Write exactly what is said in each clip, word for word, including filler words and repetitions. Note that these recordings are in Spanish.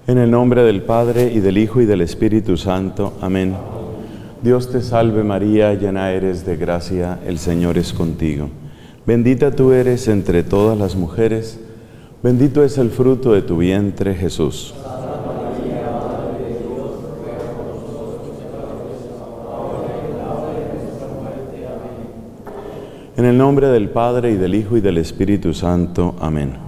En el nombre del Padre, y del Hijo, y del Espíritu Santo. Amén. Dios te salve María, llena eres de gracia, el Señor es contigo. Bendita tú eres entre todas las mujeres, bendito es el fruto de tu vientre, Jesús. En el nombre del Padre, y del Hijo, y del Espíritu Santo. Amén.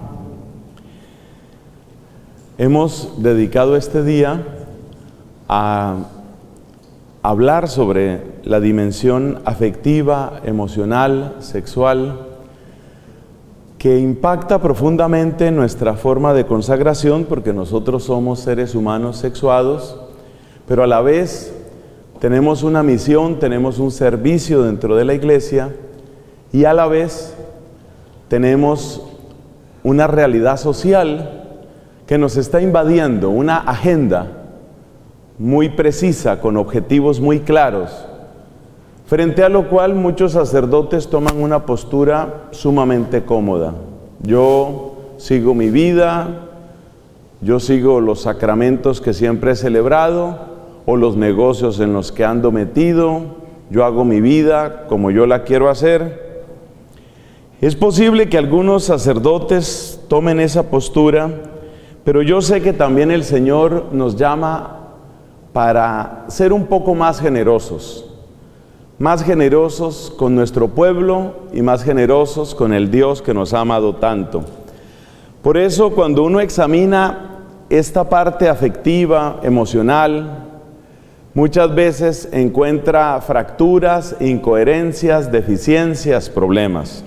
Hemos dedicado este día a hablar sobre la dimensión afectiva, emocional, sexual, que impacta profundamente nuestra forma de consagración, porque nosotros somos seres humanos sexuados, pero a la vez tenemos una misión, tenemos un servicio dentro de la iglesia, y a la vez tenemos una realidad social que nos está invadiendo, una agenda muy precisa, con objetivos muy claros, frente a lo cual muchos sacerdotes toman una postura sumamente cómoda. Yo sigo mi vida, yo sigo los sacramentos que siempre he celebrado, o los negocios en los que ando metido, yo hago mi vida como yo la quiero hacer. Es posible que algunos sacerdotes tomen esa postura, pero yo sé que también el Señor nos llama para ser un poco más generosos, más generosos con nuestro pueblo y más generosos con el Dios que nos ha amado tanto. Por eso, cuando uno examina esta parte afectiva, emocional, muchas veces encuentra fracturas, incoherencias, deficiencias, problemas.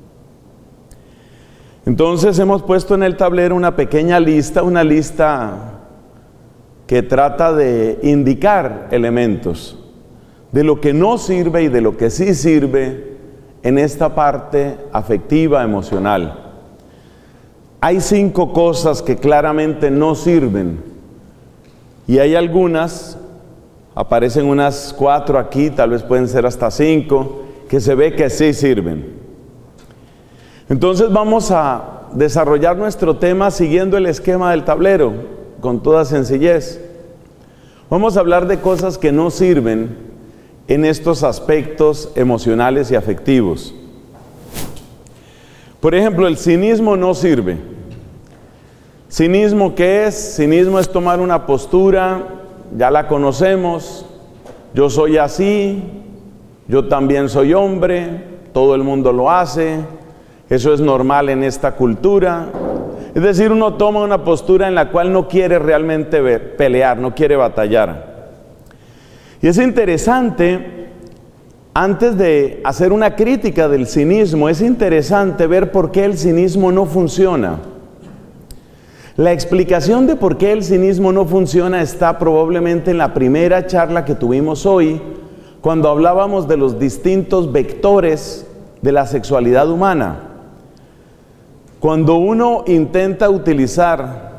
Entonces hemos puesto en el tablero una pequeña lista, una lista que trata de indicar elementos de lo que no sirve y de lo que sí sirve en esta parte afectiva, emocional. Hay cinco cosas que claramente no sirven y hay algunas, aparecen unas cuatro aquí, tal vez pueden ser hasta cinco, que se ve que sí sirven. Entonces vamos a desarrollar nuestro tema siguiendo el esquema del tablero, con toda sencillez. Vamos a hablar de cosas que no sirven en estos aspectos emocionales y afectivos. Por ejemplo, el cinismo no sirve. ¿Cinismo qué es? Cinismo es tomar una postura, ya la conocemos, yo soy así, yo también soy hombre, todo el mundo lo hace, eso es normal en esta cultura. Es decir, uno toma una postura en la cual no quiere realmente ver, pelear, no quiere batallar. Y es interesante, antes de hacer una crítica del cinismo, es interesante ver por qué el cinismo no funciona. La explicación de por qué el cinismo no funciona está probablemente en la primera charla que tuvimos hoy, cuando hablábamos de los distintos vectores de la sexualidad humana. Cuando uno intenta utilizar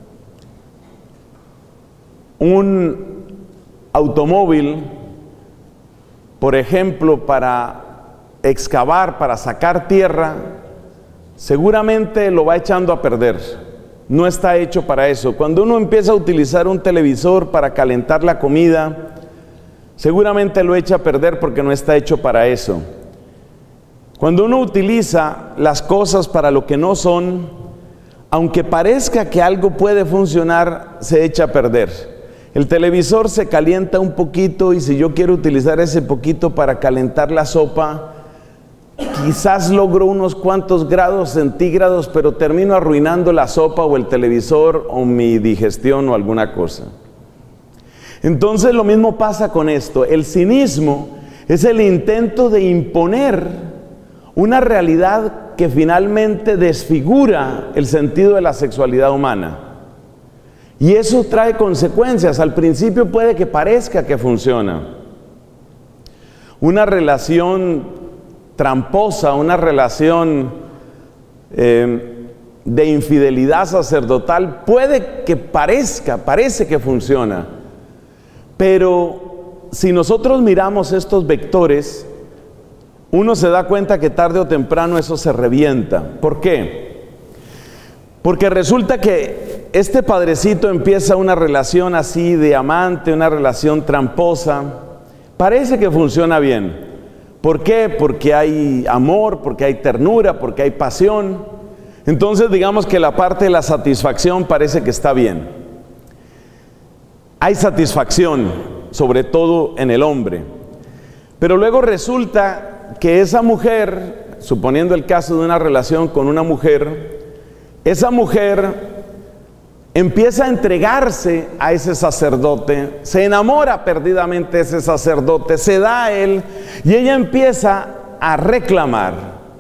un automóvil, por ejemplo, para excavar, para sacar tierra, seguramente lo va echando a perder. No está hecho para eso. Cuando uno empieza a utilizar un televisor para calentar la comida, seguramente lo echa a perder porque no está hecho para eso. Cuando uno utiliza las cosas para lo que no son, aunque parezca que algo puede funcionar, se echa a perder. El televisor se calienta un poquito y si yo quiero utilizar ese poquito para calentar la sopa, quizás logro unos cuantos grados centígrados, pero termino arruinando la sopa o el televisor o mi digestión o alguna cosa. Entonces lo mismo pasa con esto. El cinismo es el intento de imponer una realidad que finalmente desfigura el sentido de la sexualidad humana. Y eso trae consecuencias. Al principio puede que parezca que funciona. Una relación tramposa, una relación eh, de infidelidad sacerdotal, puede que parezca, parece que funciona. Pero si nosotros miramos estos vectores, uno se da cuenta que tarde o temprano eso se revienta. ¿Por qué? Porque resulta que este padrecito empieza una relación así de amante, una relación tramposa. Parece que funciona bien. ¿Por qué? Porque hay amor, porque hay ternura, porque hay pasión. Entonces digamos que la parte de la satisfacción parece que está bien. Hay satisfacción, sobre todo en el hombre. Pero luego resulta que esa mujer, suponiendo el caso de una relación con una mujer, esa mujer empieza a entregarse a ese sacerdote, se enamora perdidamente de ese sacerdote, se da a él y ella empieza a reclamar.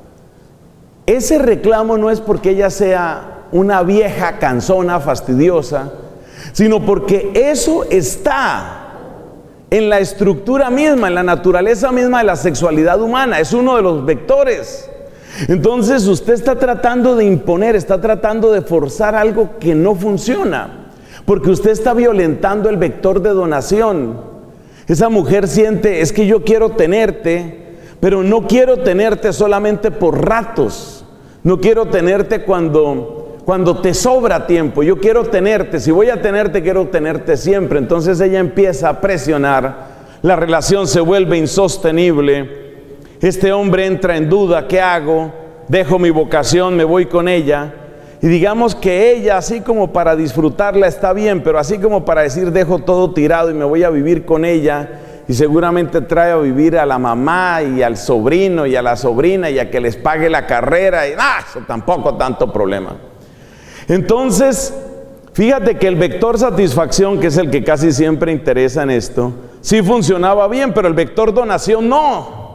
Ese reclamo no es porque ella sea una vieja cansona, fastidiosa, sino porque eso está en la estructura misma, en la naturaleza misma de la sexualidad humana. Es uno de los vectores. Entonces usted está tratando de imponer, está tratando de forzar algo que no funciona, porque usted está violentando el vector de donación. Esa mujer siente, es que yo quiero tenerte, pero no quiero tenerte solamente por ratos, no quiero tenerte cuando, cuando te sobra tiempo, yo quiero tenerte, si voy a tenerte, quiero tenerte siempre. Entonces ella empieza a presionar, la relación se vuelve insostenible. Este hombre entra en duda, ¿qué hago? Dejo mi vocación, me voy con ella. Y digamos que ella, así como para disfrutarla está bien, pero así como para decir dejo todo tirado y me voy a vivir con ella, y seguramente trae a vivir a la mamá y al sobrino y a la sobrina y a que les pague la carrera, y ¡ah! Eso tampoco tanto problema. Entonces, fíjate que el vector satisfacción, que es el que casi siempre interesa en esto, sí funcionaba bien, pero el vector donación no.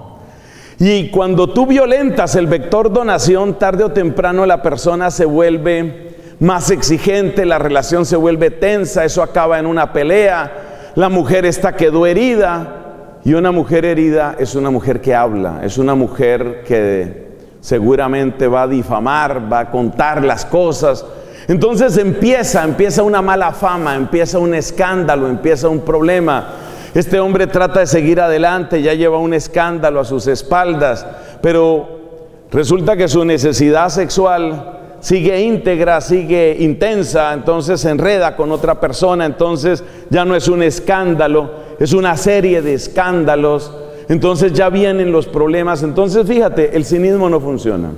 Y cuando tú violentas el vector donación, tarde o temprano la persona se vuelve más exigente, la relación se vuelve tensa, eso acaba en una pelea, la mujer esta quedó herida, y una mujer herida es una mujer que habla, es una mujer que seguramente va a difamar, va a contar las cosas. Entonces empieza, empieza una mala fama, empieza un escándalo, empieza un problema. Este hombre trata de seguir adelante, ya lleva un escándalo a sus espaldas, pero resulta que su necesidad sexual sigue íntegra, sigue intensa, entonces se enreda con otra persona, entonces ya no es un escándalo, es una serie de escándalos, entonces ya vienen los problemas. Entonces fíjate, el cinismo no funciona.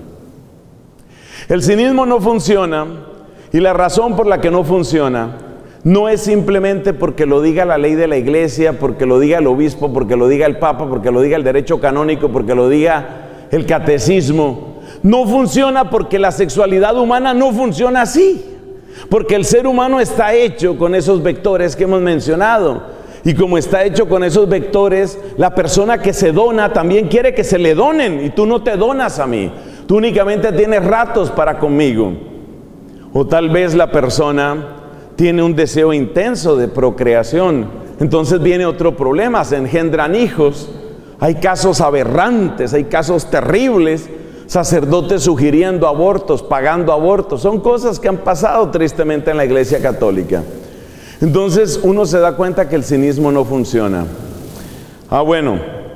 El cinismo no funciona, y la razón por la que no funciona no es simplemente porque lo diga la ley de la iglesia, porque lo diga el obispo, porque lo diga el papa, porque lo diga el derecho canónico, porque lo diga el catecismo. No funciona porque la sexualidad humana no funciona así, porque el ser humano está hecho con esos vectores que hemos mencionado, y como está hecho con esos vectores, la persona que se dona también quiere que se le donen, y tú no te donas a mí, tú únicamente tienes ratos para conmigo. O tal vez la persona tiene un deseo intenso de procreación, entonces viene otro problema, se engendran hijos, hay casos aberrantes, hay casos terribles, sacerdotes sugiriendo abortos, pagando abortos, son cosas que han pasado tristemente en la Iglesia Católica. Entonces uno se da cuenta que el cinismo no funciona. Ah, bueno,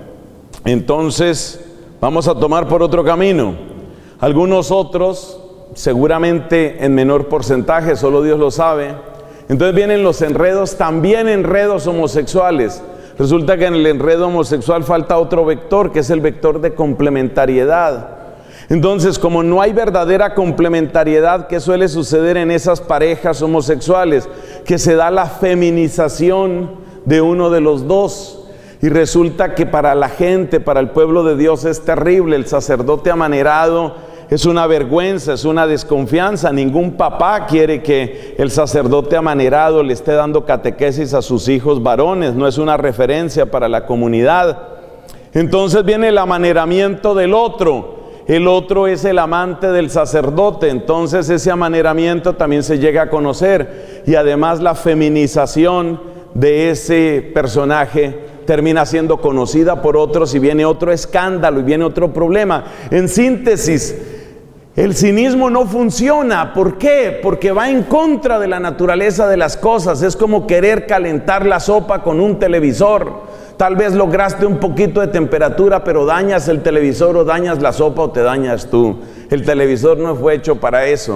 entonces vamos a tomar por otro camino. Algunos otros, seguramente en menor porcentaje, solo Dios lo sabe. Entonces vienen los enredos, también enredos homosexuales. Resulta que en el enredo homosexual falta otro vector, que es el vector de complementariedad. Entonces, como no hay verdadera complementariedad, ¿qué suele suceder en esas parejas homosexuales? Que se da la feminización de uno de los dos. Y resulta que para la gente, para el pueblo de Dios es terrible. El sacerdote amanerado es una vergüenza, es una desconfianza. Ningún papá quiere que el sacerdote amanerado le esté dando catequesis a sus hijos varones. No es una referencia para la comunidad. Entonces viene el amaneramiento del otro. El otro es el amante del sacerdote. Entonces ese amaneramiento también se llega a conocer. Y además la feminización de ese personaje termina siendo conocida por otros, y viene otro escándalo y viene otro problema. En síntesis, el cinismo no funciona. ¿Por qué? Porque va en contra de la naturaleza de las cosas. Es como querer calentar la sopa con un televisor. Tal vez lograste un poquito de temperatura, pero dañas el televisor, o dañas la sopa, o te dañas tú. El televisor no fue hecho para eso.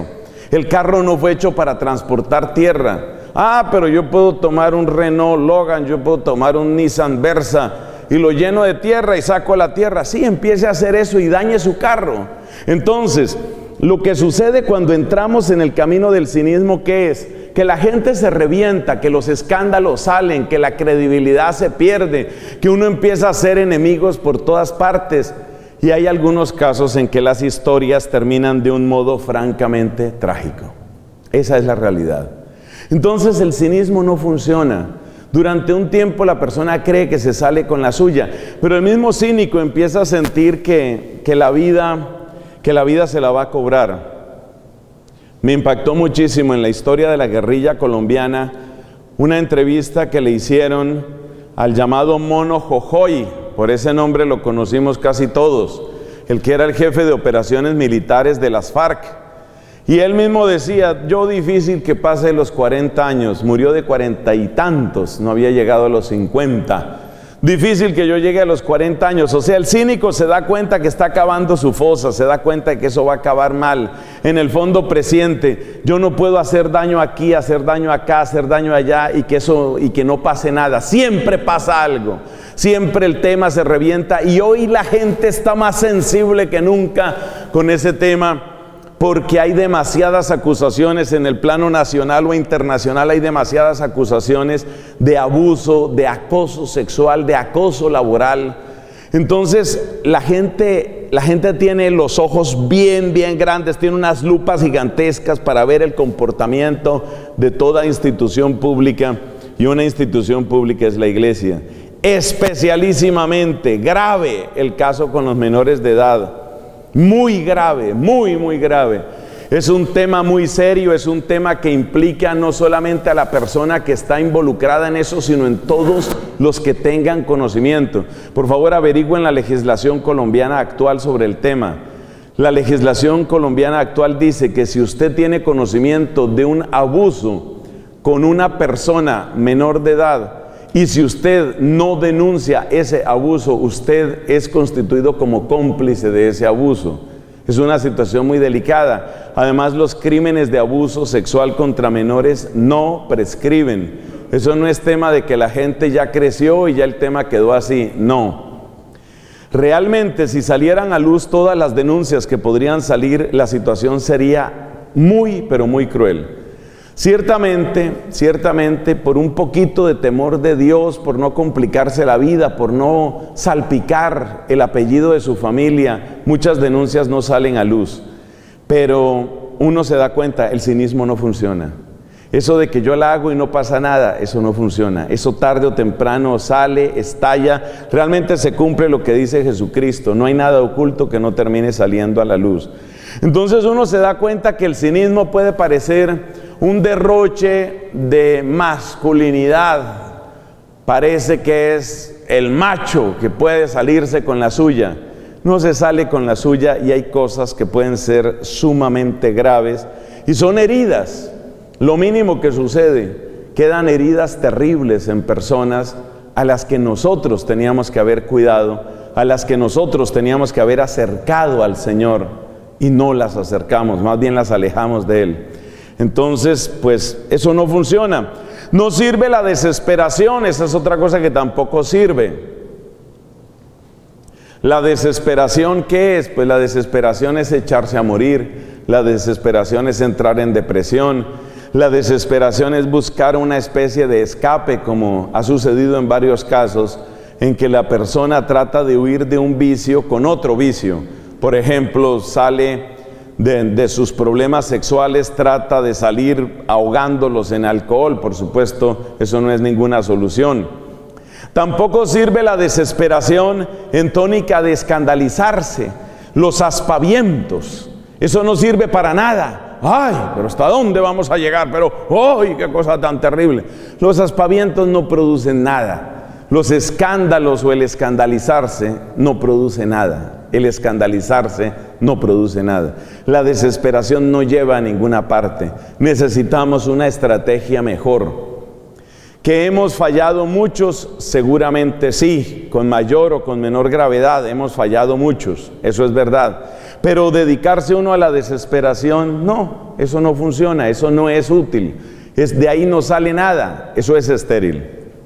El carro no fue hecho para transportar tierra. Ah, pero yo puedo tomar un Renault Logan, yo puedo tomar un Nissan Versa y lo lleno de tierra y saco la tierra. Sí, empiece a hacer eso y dañe su carro. Entonces, lo que sucede cuando entramos en el camino del cinismo, ¿qué es? Que la gente se revienta, que los escándalos salen, que la credibilidad se pierde, que uno empieza a ser enemigos por todas partes. Y hay algunos casos en que las historias terminan de un modo francamente trágico. Esa es la realidad. Entonces el cinismo no funciona. Durante un tiempo la persona cree que se sale con la suya, pero el mismo cínico empieza a sentir que, que, la vida, que la vida se la va a cobrar. Me impactó muchísimo en la historia de la guerrilla colombiana una entrevista que le hicieron al llamado Mono Jojoy. Por ese nombre lo conocimos casi todos, el que era el jefe de operaciones militares de las FARC. Y él mismo decía, yo difícil que pase los cuarenta años, murió de cuarenta y tantos, no había llegado a los cincuenta. Difícil que yo llegue a los cuarenta años. O sea, el cínico se da cuenta que está acabando su fosa, se da cuenta de que eso va a acabar mal. En el fondo presiente, yo no puedo hacer daño aquí, hacer daño acá, hacer daño allá y que eso y que no pase nada. Siempre pasa algo. Siempre el tema se revienta y hoy la gente está más sensible que nunca con ese tema. Porque hay demasiadas acusaciones en el plano nacional o internacional, hay demasiadas acusaciones de abuso, de acoso sexual, de acoso laboral. Entonces la gente, la gente tiene los ojos bien, bien grandes, tiene unas lupas gigantescas para ver el comportamiento de toda institución pública, y una institución pública es la iglesia. Especialísimamente grave el caso con los menores de edad. Muy grave, muy, muy grave. Es un tema muy serio, es un tema que implica no solamente a la persona que está involucrada en eso, sino en todos los que tengan conocimiento. Por favor, averigüen la legislación colombiana actual sobre el tema. La legislación colombiana actual dice que si usted tiene conocimiento de un abuso con una persona menor de edad, y si usted no denuncia ese abuso, usted es constituido como cómplice de ese abuso. Es una situación muy delicada. Además, los crímenes de abuso sexual contra menores no prescriben. Eso no es tema de que la gente ya creció y ya el tema quedó así. No. Realmente, si salieran a luz todas las denuncias que podrían salir, la situación sería muy, pero muy cruel. Ciertamente, ciertamente, por un poquito de temor de Dios, por no complicarse la vida, por no salpicar el apellido de su familia, muchas denuncias no salen a luz. Pero uno se da cuenta, el cinismo no funciona. Eso de que yo la hago y no pasa nada, eso no funciona. Eso tarde o temprano sale, estalla. Realmente se cumple lo que dice Jesucristo. No hay nada oculto que no termine saliendo a la luz. Entonces uno se da cuenta que el cinismo puede parecer un derroche de masculinidad. Parece que es el macho que puede salirse con la suya. No se sale con la suya y hay cosas que pueden ser sumamente graves y son heridas. Lo mínimo que sucede, quedan heridas terribles en personas a las que nosotros teníamos que haber cuidado, a las que nosotros teníamos que haber acercado al Señor y no las acercamos, más bien las alejamos de Él. Entonces, pues eso no funciona. No sirve la desesperación, esa es otra cosa que tampoco sirve. La desesperación, ¿qué es? Pues la desesperación es echarse a morir, la desesperación es entrar en depresión, la desesperación es buscar una especie de escape, como ha sucedido en varios casos, en que la persona trata de huir de un vicio con otro vicio. Por ejemplo, sale de, de sus problemas sexuales, trata de salir ahogándolos en alcohol. Por supuesto, eso no es ninguna solución. Tampoco sirve la desesperación en tónica de escandalizarse, los aspavientos. Eso no sirve para nada. Ay, pero ¿hasta dónde vamos a llegar? Pero, ¡ay, qué cosa tan terrible! Los aspavientos no producen nada. Los escándalos o el escandalizarse no produce nada. El escandalizarse no produce nada. La desesperación no lleva a ninguna parte. Necesitamos una estrategia mejor. ¿Que hemos fallado muchos? Seguramente sí, con mayor o con menor gravedad hemos fallado muchos, eso es verdad. Pero dedicarse uno a la desesperación, no, eso no funciona, eso no es útil. Es, de ahí no sale nada, eso es estéril.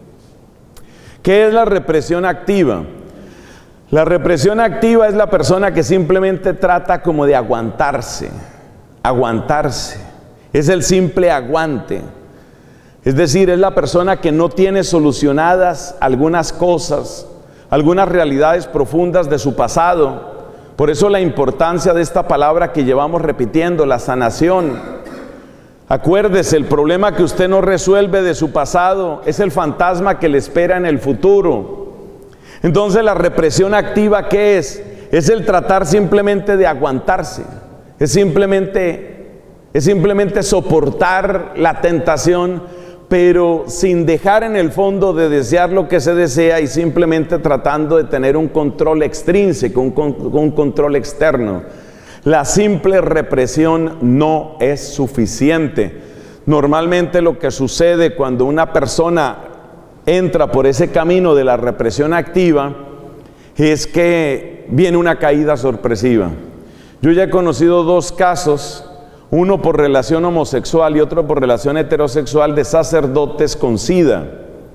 ¿Qué es la represión activa? La represión activa es la persona que simplemente trata como de aguantarse, aguantarse. Es el simple aguante. Es decir, es la persona que no tiene solucionadas algunas cosas, algunas realidades profundas de su pasado. Por eso la importancia de esta palabra que llevamos repitiendo, la sanación. Acuérdese, el problema que usted no resuelve de su pasado es el fantasma que le espera en el futuro. Entonces la represión activa, ¿qué es? Es el tratar simplemente de aguantarse. Es simplemente, es simplemente soportar la tentación, pero sin dejar en el fondo de desear lo que se desea y simplemente tratando de tener un control extrínseco, un, un control externo. La simple represión no es suficiente. Normalmente lo que sucede cuando una persona entra por ese camino de la represión activa es que viene una caída sorpresiva. Yo ya he conocido dos casos, uno por relación homosexual y otro por relación heterosexual, de sacerdotes con SIDA.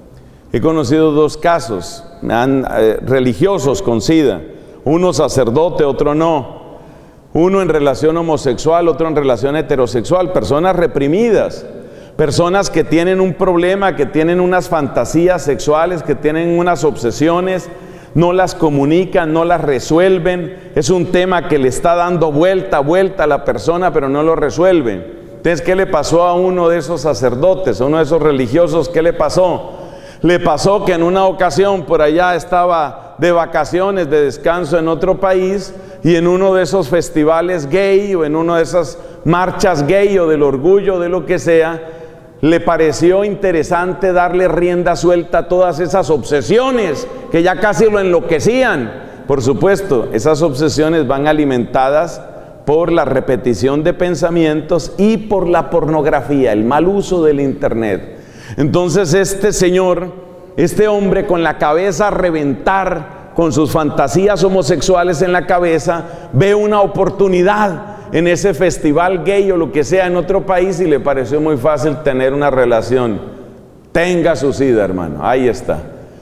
He conocido dos casos han, eh, religiosos con SIDA, uno sacerdote, otro no. Uno en relación homosexual, otro en relación heterosexual, personas reprimidas, personas que tienen un problema, que tienen unas fantasías sexuales, que tienen unas obsesiones, no las comunican, no las resuelven. Es un tema que le está dando vuelta, vuelta a la persona, pero no lo resuelve. Entonces, ¿qué le pasó a uno de esos sacerdotes, a uno de esos religiosos? ¿Qué le pasó? Le pasó que en una ocasión por allá estaba de vacaciones, de descanso en otro país, y en uno de esos festivales gay o en una de esas marchas gay o del orgullo, de lo que sea, le pareció interesante darle rienda suelta a todas esas obsesiones que ya casi lo enloquecían. Por supuesto, esas obsesiones van alimentadas por la repetición de pensamientos y por la pornografía, el mal uso del internet. Entonces este señor, este hombre con la cabeza a reventar, con sus fantasías homosexuales en la cabeza, ve una oportunidad en ese festival gay o lo que sea en otro país y le pareció muy fácil tener una relación. Tenga su SIDA, hermano, ahí está.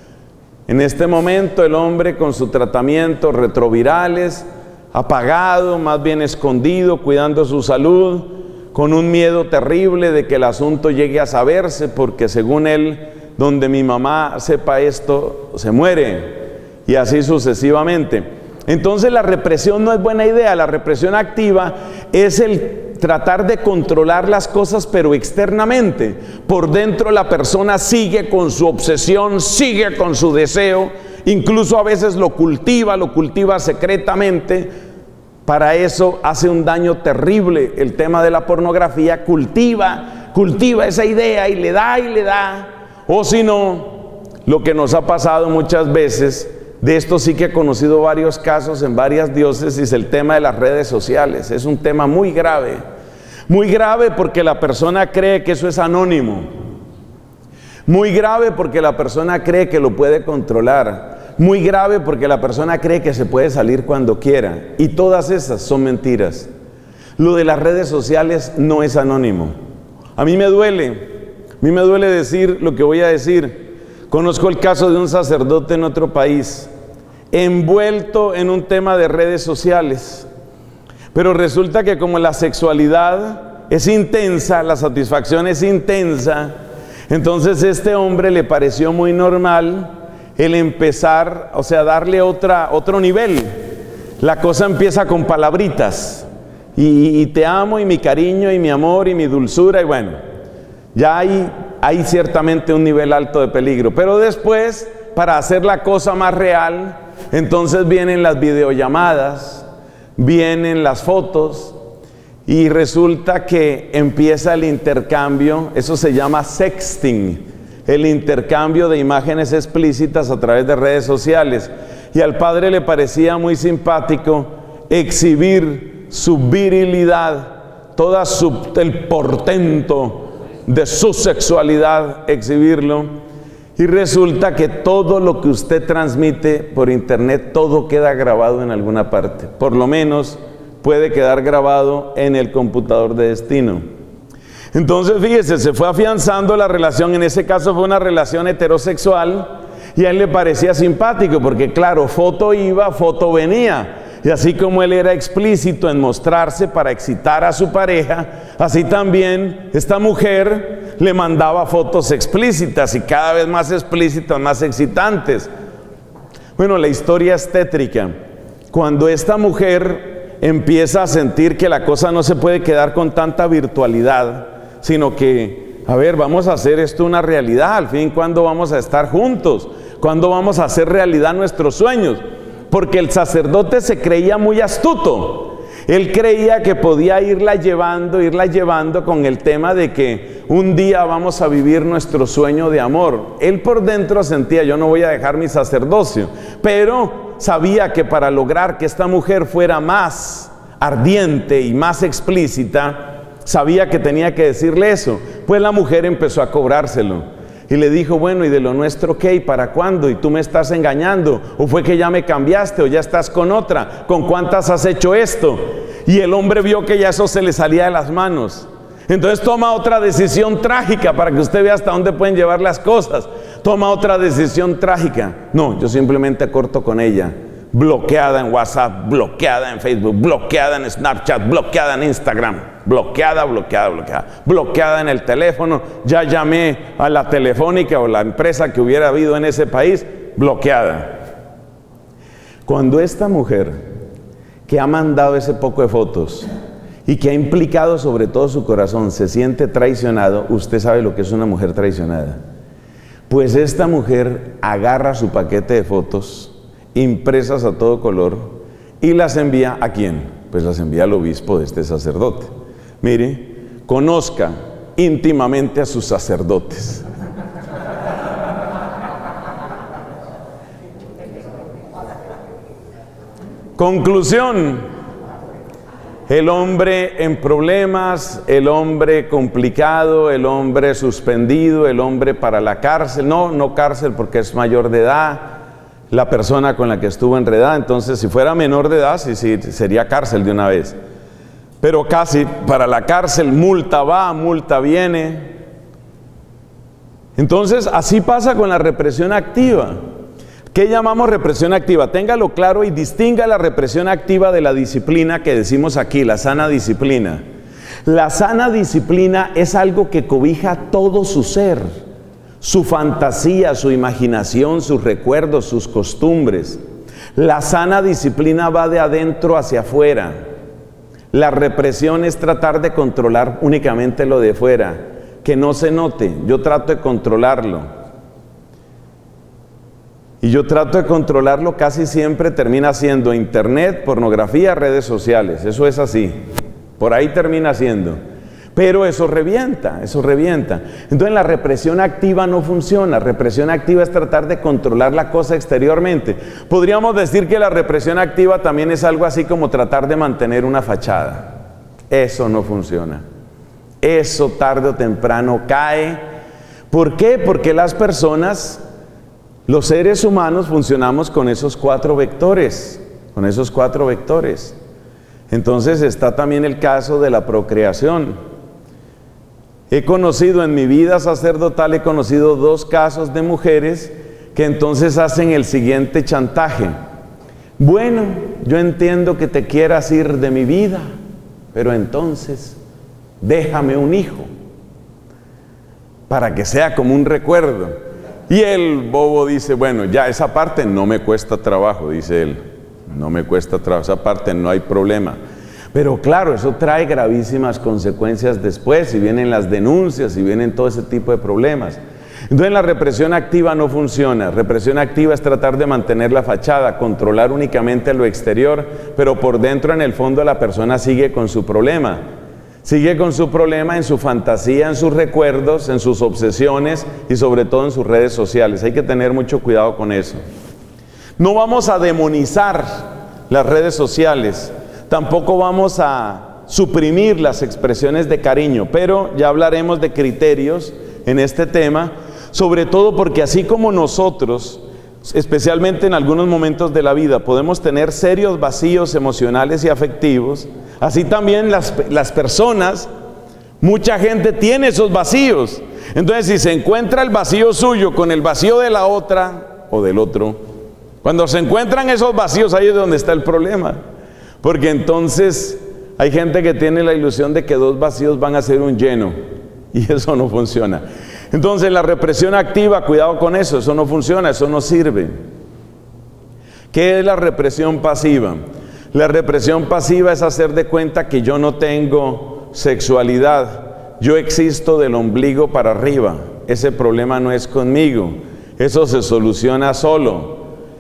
En este momento el hombre con su tratamiento retrovirales, apagado, más bien escondido, cuidando su salud, con un miedo terrible de que el asunto llegue a saberse, porque según él, donde mi mamá sepa esto, se muere, y así sucesivamente. Entonces la represión no es buena idea. La represión activa es el tratar de controlar las cosas, pero externamente. Por dentro la persona sigue con su obsesión, sigue con su deseo, incluso a veces lo cultiva, lo cultiva secretamente. Para eso hace un daño terrible el tema de la pornografía. Cultiva, cultiva esa idea y le da y le da. O si no, lo que nos ha pasado muchas veces, de esto sí que he conocido varios casos en varias diócesis, el tema de las redes sociales. Es un tema muy grave, muy grave porque la persona cree que eso es anónimo, muy grave porque la persona cree que lo puede controlar, muy grave porque la persona cree que se puede salir cuando quiera, y todas esas son mentiras. Lo de las redes sociales no es anónimo. A mí me duele, a mí me duele decir lo que voy a decir. Conozco el caso de un sacerdote en otro país, envuelto en un tema de redes sociales, pero resulta que como la sexualidad es intensa, la satisfacción es intensa, entonces a este hombre le pareció muy normal el empezar, o sea, darle otra, otro nivel. La cosa empieza con palabritas, y, y te amo, y mi cariño, y mi amor, y mi dulzura, y bueno, ya hay... hay ciertamente un nivel alto de peligro, pero después, para hacer la cosa más real, entonces vienen las videollamadas, vienen las fotos, y resulta que empieza el intercambio. Eso se llama sexting, el intercambio de imágenes explícitas a través de redes sociales, y al padre le parecía muy simpático exhibir su virilidad, toda su, el portento de su sexualidad, exhibirlo, y resulta que todo lo que usted transmite por internet, todo queda grabado en alguna parte, por lo menos puede quedar grabado en el computador de destino. Entonces, fíjese, se fue afianzando la relación. En ese caso fue una relación heterosexual y a él le parecía simpático porque, claro, foto iba, foto venía. Y así como él era explícito en mostrarse para excitar a su pareja, así también esta mujer le mandaba fotos explícitas y cada vez más explícitas, más excitantes. Bueno, la historia es tétrica. Cuando esta mujer empieza a sentir que la cosa no se puede quedar con tanta virtualidad, sino que, a ver, vamos a hacer esto una realidad. Al fin, ¿cuándo vamos a estar juntos? ¿Cuándo vamos a hacer realidad nuestros sueños? Porque el sacerdote se creía muy astuto. Él creía que podía irla llevando, irla llevando con el tema de que un día vamos a vivir nuestro sueño de amor. Él por dentro sentía, yo no voy a dejar mi sacerdocio, pero sabía que para lograr que esta mujer fuera más ardiente y más explícita, sabía que tenía que decirle eso. Pues la mujer empezó a cobrárselo. Y le dijo, bueno, ¿y de lo nuestro qué? ¿Y para cuándo? ¿Y tú me estás engañando? ¿O fue que ya me cambiaste? ¿O ya estás con otra? ¿Con cuántas has hecho esto? Y el hombre vio que ya eso se le salía de las manos. Entonces toma otra decisión trágica para que usted vea hasta dónde pueden llevar las cosas. Toma otra decisión trágica. No, yo simplemente corto con ella. Bloqueada en WhatsApp, bloqueada en Facebook, bloqueada en Snapchat, bloqueada en Instagram, bloqueada, bloqueada, bloqueada, bloqueada en el teléfono. Ya llamé a la telefónica o la empresa que hubiera habido en ese país, bloqueada. Cuando esta mujer que ha mandado ese poco de fotos y que ha implicado sobre todo su corazón, se siente traicionado, usted sabe lo que es una mujer traicionada. Pues esta mujer agarra su paquete de fotos impresas a todo color y las envía ¿a quién? Pues las envía al obispo de este sacerdote. Mire, conozca íntimamente a sus sacerdotes. Conclusión: el hombre en problemas, el hombre complicado, el hombre suspendido, el hombre para la cárcel. No, no cárcel porque es mayor de edad la persona con la que estuvo enredada. Entonces, si fuera menor de edad, sí, sí, sería cárcel de una vez. Pero casi para la cárcel, multa va, multa viene. Entonces, así pasa con la represión activa. ¿Qué llamamos represión activa? Téngalo claro y distinga la represión activa de la disciplina que decimos aquí, la sana disciplina. La sana disciplina es algo que cobija todo su ser, su fantasía, su imaginación, sus recuerdos, sus costumbres. La sana disciplina va de adentro hacia afuera. La represión es tratar de controlar únicamente lo de fuera, que no se note. Yo trato de controlarlo. Y yo trato de controlarlo, casi siempre termina siendo internet, pornografía, redes sociales. Eso es así. Por ahí termina siendo. Pero eso revienta, eso revienta. Entonces la represión activa no funciona. Represión activa es tratar de controlar la cosa exteriormente. Podríamos decir que la represión activa también es algo así como tratar de mantener una fachada. Eso no funciona. Eso tarde o temprano cae. ¿Por qué? Porque las personas, los seres humanos, funcionamos con esos cuatro vectores. Con esos cuatro vectores. Entonces está también el caso de la procreación. He conocido en mi vida sacerdotal, he conocido dos casos de mujeres que entonces hacen el siguiente chantaje. Bueno, yo entiendo que te quieras ir de mi vida, pero entonces déjame un hijo para que sea como un recuerdo. Y el bobo dice, bueno, ya esa parte no me cuesta trabajo, dice él, no me cuesta trabajo, esa parte no hay problema. Pero claro, eso trae gravísimas consecuencias después, y vienen las denuncias, y vienen todo ese tipo de problemas. Entonces la represión activa no funciona. Represión activa es tratar de mantener la fachada, controlar únicamente lo exterior, pero por dentro, en el fondo, la persona sigue con su problema. Sigue con su problema en su fantasía, en sus recuerdos, en sus obsesiones y sobre todo en sus redes sociales. Hay que tener mucho cuidado con eso. No vamos a demonizar las redes sociales. Tampoco vamos a suprimir las expresiones de cariño, pero ya hablaremos de criterios en este tema, sobre todo porque así como nosotros especialmente en algunos momentos de la vida, podemos tener serios vacíos emocionales y afectivos. Así también las, las personas, mucha gente tiene esos vacíos. Entonces, si se encuentra el vacío suyo con el vacío de la otra o del otro, cuando se encuentran esos vacíos, ahí es donde está el problema. Porque entonces hay gente que tiene la ilusión de que dos vacíos van a ser un lleno, y eso no funciona. Entonces la represión activa, cuidado con eso, eso no funciona, eso no sirve. ¿Qué es la represión pasiva? La represión pasiva es hacer de cuenta que yo no tengo sexualidad, yo existo del ombligo para arriba, ese problema no es conmigo, eso se soluciona solo.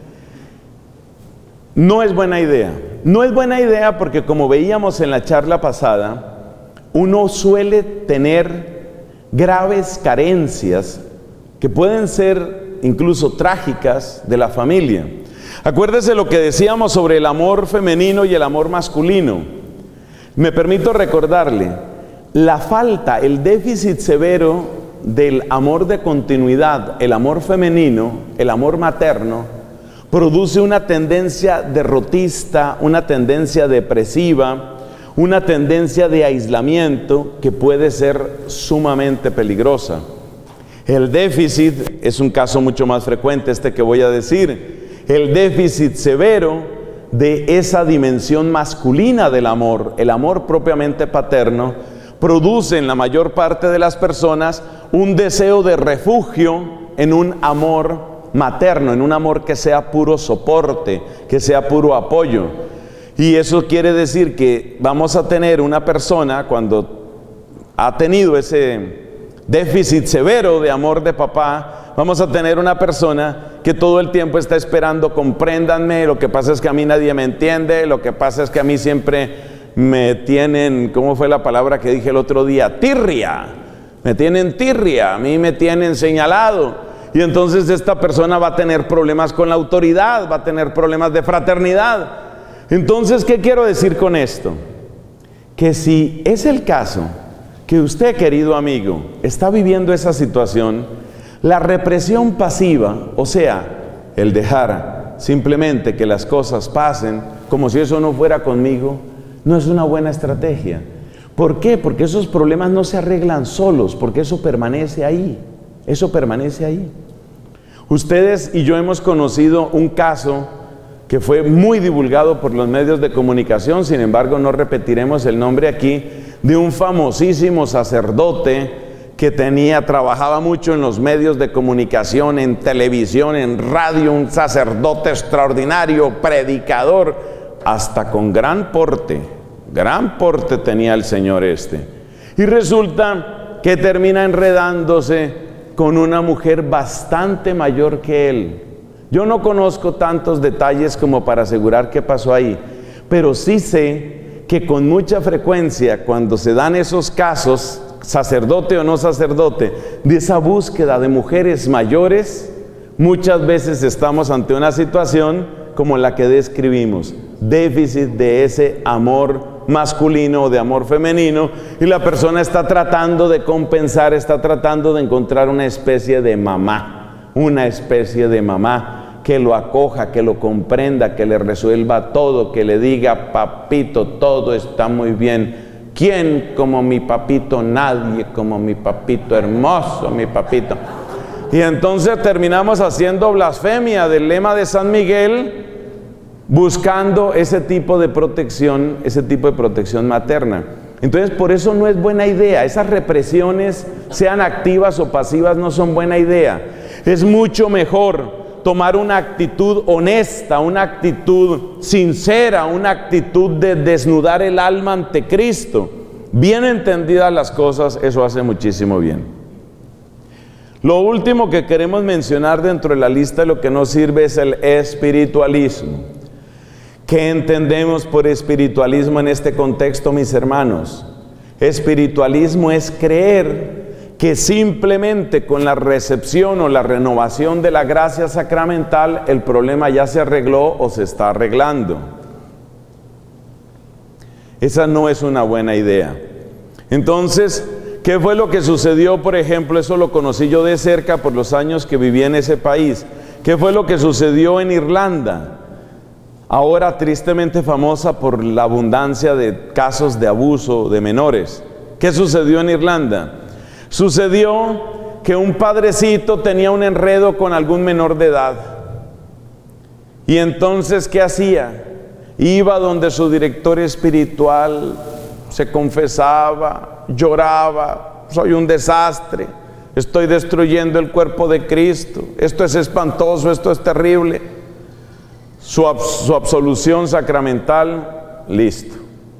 No es buena idea, no es buena idea porque, como veíamos en la charla pasada, uno suele tener graves carencias que pueden ser incluso trágicas de la familia. Acuérdese lo que decíamos sobre el amor femenino y el amor masculino. Me permito recordarle, la falta, el déficit severo del amor de continuidad, el amor femenino, el amor materno, produce una tendencia derrotista, una tendencia depresiva, una tendencia de aislamiento que puede ser sumamente peligrosa. El déficit es un caso mucho más frecuente, este que voy a decir. El déficit severo de esa dimensión masculina del amor, el amor propiamente paterno, produce en la mayor parte de las personas un deseo de refugio en un amor materno, en un amor que sea puro soporte, que sea puro apoyo. Y eso quiere decir que vamos a tener una persona, cuando ha tenido ese déficit severo de amor de papá, vamos a tener una persona que todo el tiempo está esperando, compréndanme, lo que pasa es que a mí nadie me entiende, lo que pasa es que a mí siempre me tienen, ¿cómo fue la palabra que dije el otro día? Tirria, me tienen tirria, a mí me tienen señalado. Y entonces esta persona va a tener problemas con la autoridad, va a tener problemas de fraternidad. Entonces, ¿qué quiero decir con esto? Que si es el caso que usted, querido amigo, está viviendo esa situación, la represión pasiva, o sea, el dejar simplemente que las cosas pasen como si eso no fuera conmigo, no es una buena estrategia. ¿Por qué? Porque esos problemas no se arreglan solos, porque eso permanece ahí, eso permanece ahí. Ustedes y yo hemos conocido un caso que fue muy divulgado por los medios de comunicación, sin embargo no repetiremos el nombre aquí, de un famosísimo sacerdote que tenía, trabajaba mucho en los medios de comunicación, en televisión, en radio, un sacerdote extraordinario, predicador, hasta con gran porte, gran porte tenía el señor este. Y resulta que termina enredándose con una mujer bastante mayor que él. Yo no conozco tantos detalles como para asegurar qué pasó ahí, pero sí sé que con mucha frecuencia, cuando se dan esos casos, sacerdote o no sacerdote, de esa búsqueda de mujeres mayores, muchas veces estamos ante una situación como la que describimos, déficit de ese amor masculino o de amor femenino, y la persona está tratando de compensar, está tratando de encontrar una especie de mamá, una especie de mamá que lo acoja, que lo comprenda, que le resuelva todo, que le diga, papito, todo está muy bien. ¿Quién como mi papito? Nadie como mi papito, hermoso mi papito. Y entonces terminamos haciendo blasfemia del lema de San Miguel, buscando ese tipo de protección, ese tipo de protección materna. Entonces, por eso no es buena idea. Esas represiones, sean activas o pasivas, no son buena idea. Es mucho mejor tomar una actitud honesta, una actitud sincera, una actitud de desnudar el alma ante Cristo. Bien entendidas las cosas, eso hace muchísimo bien. Lo último que queremos mencionar dentro de la lista de lo que nos sirve es el espiritualismo. ¿Qué entendemos por espiritualismo en este contexto, mis hermanos? Espiritualismo es creer que simplemente con la recepción o la renovación de la gracia sacramental el problema ya se arregló o se está arreglando. Esa no es una buena idea. Entonces, ¿qué fue lo que sucedió, por ejemplo? Eso lo conocí yo de cerca por los años que viví en ese país. ¿Qué fue lo que sucedió en Irlanda? Ahora tristemente famosa por la abundancia de casos de abuso de menores. ¿Qué sucedió en Irlanda? Sucedió que un padrecito tenía un enredo con algún menor de edad. Y entonces, ¿qué hacía? Iba donde su director espiritual, se confesaba, lloraba: soy un desastre, estoy destruyendo el cuerpo de Cristo, esto es espantoso, esto es terrible. Su, su absolución sacramental, listo.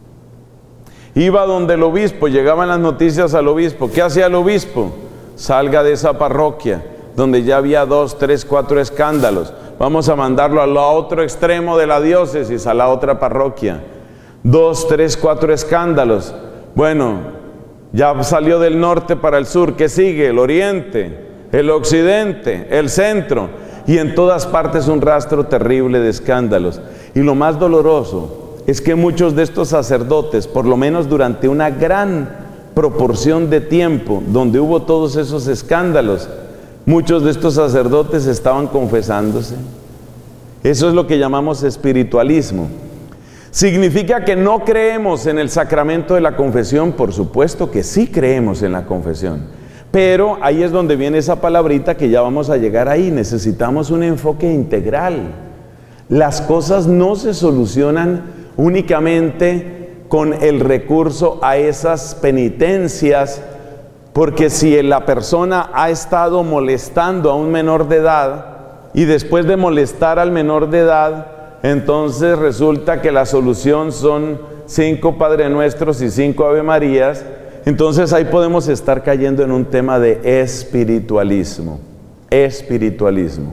Iba donde el obispo, llegaban las noticias al obispo. ¿Qué hacía el obispo? Salga de esa parroquia, donde ya había dos, tres, cuatro escándalos. Vamos a mandarlo al otro extremo de la diócesis, a la otra parroquia. Dos, tres, cuatro escándalos. Bueno, ya salió del norte para el sur. ¿Qué sigue? El oriente, el occidente, el centro. Y en todas partes un rastro terrible de escándalos. Y lo más doloroso es que muchos de estos sacerdotes, por lo menos durante una gran proporción de tiempo donde hubo todos esos escándalos, muchos de estos sacerdotes estaban confesándose. Eso es lo que llamamos espiritualismo. ¿Significa que no creemos en el sacramento de la confesión? Por supuesto que sí creemos en la confesión. Pero ahí es donde viene esa palabrita que ya vamos a llegar ahí. Necesitamos un enfoque integral. Las cosas no se solucionan únicamente con el recurso a esas penitencias, porque si la persona ha estado molestando a un menor de edad y después de molestar al menor de edad, entonces resulta que la solución son cinco Padre Nuestros y cinco Ave Marías, entonces ahí podemos estar cayendo en un tema de espiritualismo. Espiritualismo.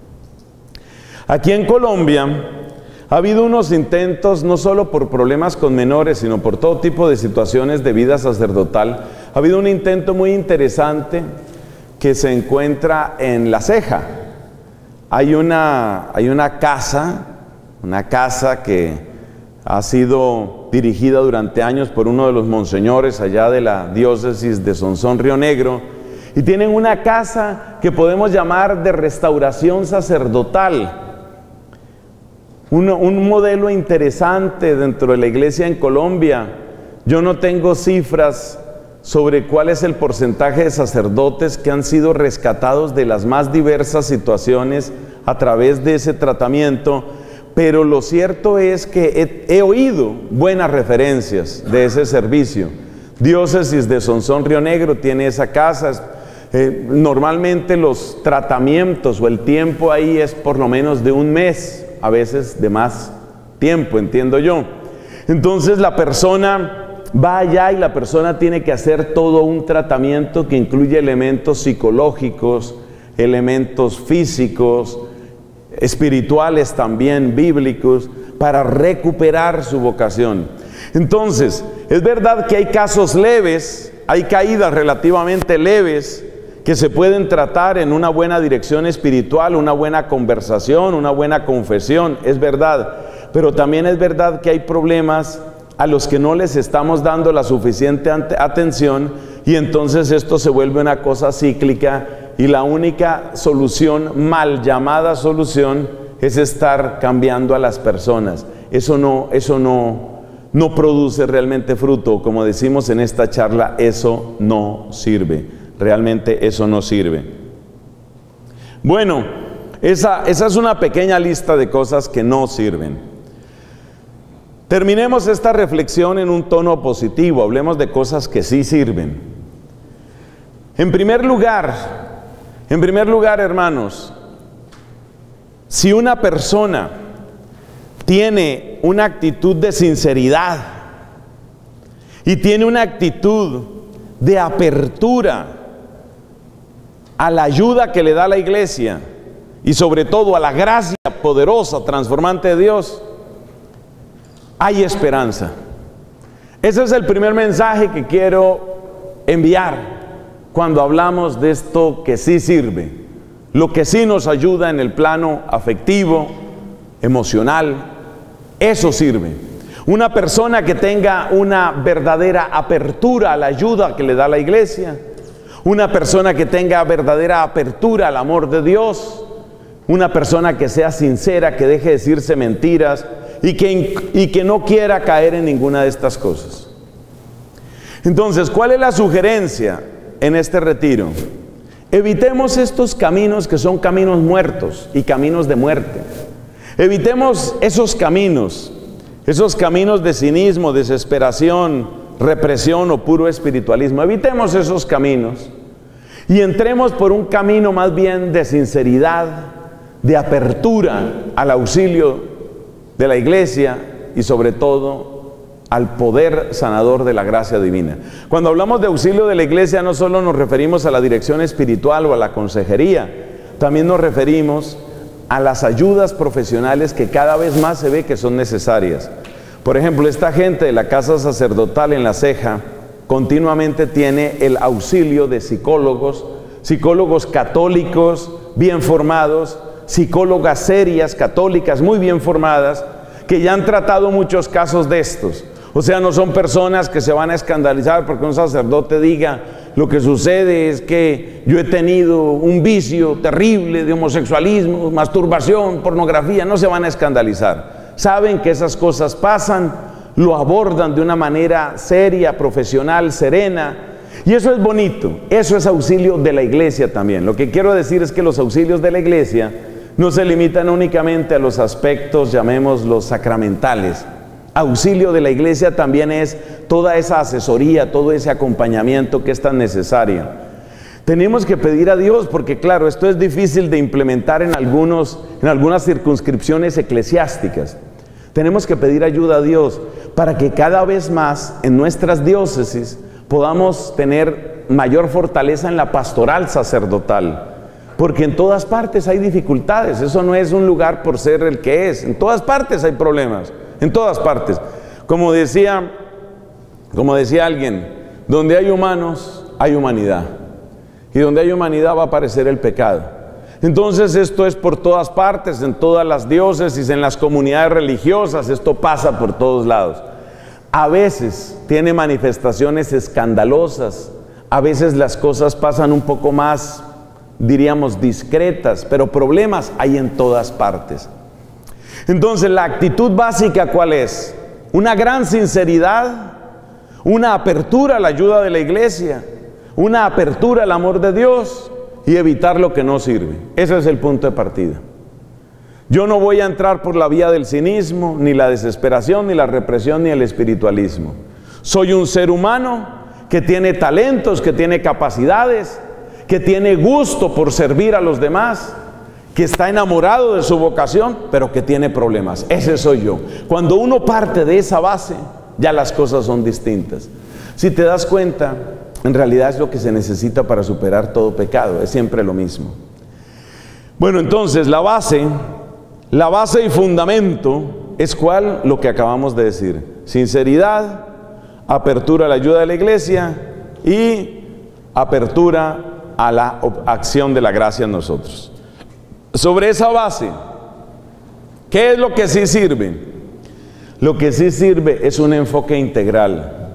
Aquí en Colombia ha habido unos intentos, no solo por problemas con menores, sino por todo tipo de situaciones de vida sacerdotal. Ha habido un intento muy interesante que se encuentra en La Ceja. Hay una, hay una casa, una casa que ha sido dirigida durante años por uno de los monseñores allá de la diócesis de Sonsón, Río Negro, y tienen una casa que podemos llamar de restauración sacerdotal. Un, un modelo interesante dentro de la iglesia en Colombia. Yo no tengo cifras sobre cuál es el porcentaje de sacerdotes que han sido rescatados de las más diversas situaciones a través de ese tratamiento, pero lo cierto es que he, he oído buenas referencias de ese servicio. Diócesis de Sonsón, Río Negro tiene esa casa. Eh, normalmente los tratamientos o el tiempo ahí es por lo menos de un mes, a veces de más tiempo, entiendo yo. Entonces la persona va allá y la persona tiene que hacer todo un tratamiento que incluye elementos psicológicos, elementos físicos, espirituales también, bíblicos, para recuperar su vocación. Entonces, es verdad que hay casos leves, hay caídas relativamente leves, que se pueden tratar en una buena dirección espiritual, una buena conversación, una buena confesión, es verdad. Pero también es verdad que hay problemas a los que no les estamos dando la suficiente atención, y entonces esto se vuelve una cosa cíclica, y la única solución, mal llamada solución, es estar cambiando a las personas. Eso no, eso no, no produce realmente fruto. Como decimos en esta charla, eso no sirve. Realmente eso no sirve. Bueno, esa, esa es una pequeña lista de cosas que no sirven. Terminemos esta reflexión en un tono positivo. Hablemos de cosas que sí sirven. En primer lugar, en primer lugar, hermanos, si una persona tiene una actitud de sinceridad y tiene una actitud de apertura a la ayuda que le da la iglesia y sobre todo a la gracia poderosa, transformante de Dios, hay esperanza. Ese es el primer mensaje que quiero enviar cuando hablamos de esto que sí sirve, lo que sí nos ayuda en el plano afectivo, emocional, eso sirve. Una persona que tenga una verdadera apertura a la ayuda que le da la iglesia, una persona que tenga verdadera apertura al amor de Dios, una persona que sea sincera, que deje de decirse mentiras y que, y que no quiera caer en ninguna de estas cosas. Entonces, ¿cuál es la sugerencia en este retiro? Evitemos estos caminos que son caminos muertos y caminos de muerte. Evitemos esos caminos, esos caminos de cinismo, desesperación, represión o puro espiritualismo. Evitemos esos caminos y entremos por un camino más bien de sinceridad, de apertura al auxilio de la iglesia y sobre todo al poder sanador de la gracia divina. Cuando hablamos de auxilio de la iglesia, no solo nos referimos a la dirección espiritual o a la consejería, también nos referimos a las ayudas profesionales que cada vez más se ve que son necesarias. Por ejemplo, esta gente de la casa sacerdotal en La Ceja continuamente tiene el auxilio de psicólogos, psicólogos católicos bien formados, psicólogas serias, católicas, muy bien formadas, que ya han tratado muchos casos de estos. O sea, no son personas que se van a escandalizar porque un sacerdote diga: lo que sucede es que yo he tenido un vicio terrible de homosexualismo, masturbación, pornografía. No se van a escandalizar. Saben que esas cosas pasan, lo abordan de una manera seria, profesional, serena. Y eso es bonito. Eso es auxilio de la iglesia también. Lo que quiero decir es que los auxilios de la iglesia no se limitan únicamente a los aspectos, llamémoslos, sacramentales. Auxilio de la iglesia también es toda esa asesoría, todo ese acompañamiento que es tan necesario. Tenemos que pedir a Dios, porque claro, esto es difícil de implementar en, algunos, en algunas circunscripciones eclesiásticas. Tenemos que pedir ayuda a Dios para que cada vez más en nuestras diócesis podamos tener mayor fortaleza en la pastoral sacerdotal. Porque en todas partes hay dificultades. Eso no es un lugar por ser el que es. En todas partes hay problemas. En todas partes. Como decía, como decía alguien, donde hay humanos, hay humanidad. Y donde hay humanidad va a aparecer el pecado. Entonces esto es por todas partes, en todas las diócesis, en las comunidades religiosas. Esto pasa por todos lados. A veces tiene manifestaciones escandalosas. A veces las cosas pasan un poco más, diríamos, discretas, pero problemas hay en todas partes. Entonces, la actitud básica, ¿cuál es? Una gran sinceridad, una apertura a la ayuda de la iglesia, una apertura al amor de Dios y evitar lo que no sirve. Ese es el punto de partida. Yo no voy a entrar por la vía del cinismo, ni la desesperación, ni la represión, ni el espiritualismo. Soy un ser humano que tiene talentos, que tiene capacidades, que tiene gusto por servir a los demás, que está enamorado de su vocación, pero que tiene problemas. Ese soy yo. Cuando uno parte de esa base, ya las cosas son distintas. Si te das cuenta, en realidad es lo que se necesita para superar todo pecado. Es siempre lo mismo. Bueno, entonces la base, la base y fundamento es ¿cuál? Lo que acabamos de decir. Sinceridad, apertura a la ayuda de la iglesia y apertura a la acción de la gracia en nosotros. Sobre esa base, ¿qué es lo que sí sirve? Lo que sí sirve es un enfoque integral.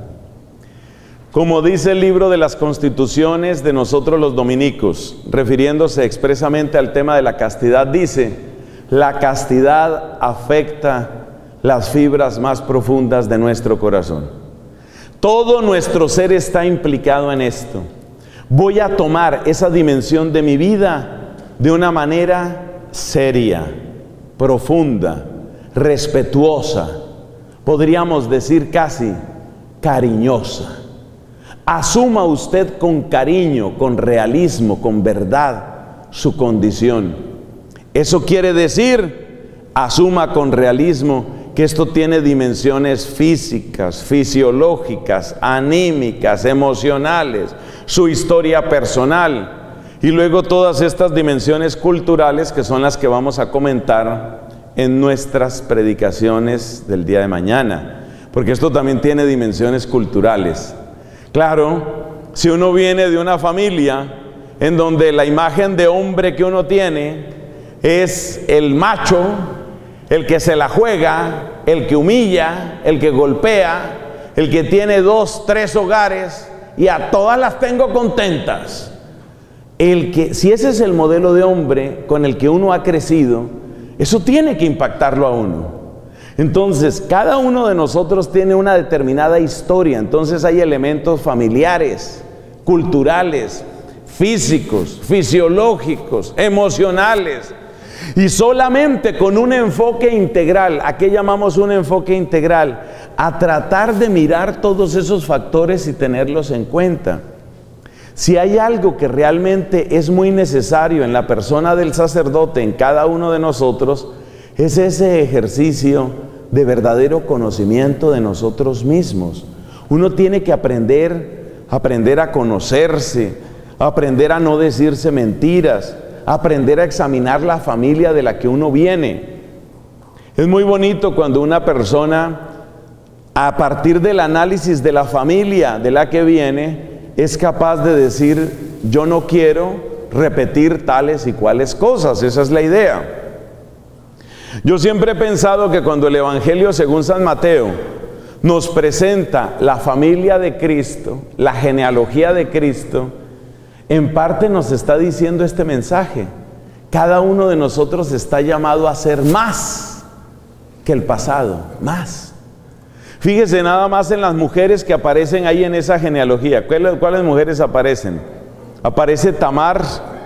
Como dice el libro de las Constituciones de nosotros los dominicos, refiriéndose expresamente al tema de la castidad, dice: la castidad afecta las fibras más profundas de nuestro corazón. Todo nuestro ser está implicado en esto. Voy a tomar esa dimensión de mi vida de una manera seria, profunda, respetuosa, podríamos decir casi cariñosa. Asuma usted con cariño, con realismo, con verdad su condición. Eso quiere decir, asuma con realismo que esto tiene dimensiones físicas, fisiológicas, anímicas, emocionales, su historia personal. Y luego todas estas dimensiones culturales que son las que vamos a comentar en nuestras predicaciones del día de mañana. Porque esto también tiene dimensiones culturales. Claro, si uno viene de una familia en donde la imagen de hombre que uno tiene es el macho, el que se la juega, el que humilla, el que golpea, el que tiene dos, tres hogares y a todas las tengo contentas. el que, si ese es el modelo de hombre con el que uno ha crecido, eso tiene que impactarlo a uno. Entonces, cada uno de nosotros tiene una determinada historia. Entonces hay elementos familiares, culturales, físicos, fisiológicos, emocionales. Y solamente con un enfoque integral, ¿a qué llamamos un enfoque integral? A tratar de mirar todos esos factores y tenerlos en cuenta. Si hay algo que realmente es muy necesario en la persona del sacerdote, en cada uno de nosotros, es ese ejercicio de verdadero conocimiento de nosotros mismos. Uno tiene que aprender, aprender a conocerse, aprender a no decirse mentiras, aprender a examinar la familia de la que uno viene. Es muy bonito cuando una persona, a partir del análisis de la familia de la que viene, es capaz de decir: yo no quiero repetir tales y cuales cosas. Esa es la idea. Yo siempre he pensado que cuando el Evangelio según San Mateo nos presenta la familia de Cristo, la genealogía de Cristo, en parte nos está diciendo este mensaje: cada uno de nosotros está llamado a ser más que el pasado, más. Fíjese nada más en las mujeres que aparecen ahí en esa genealogía. ¿Cuáles, cuáles mujeres aparecen? Aparece Tamar,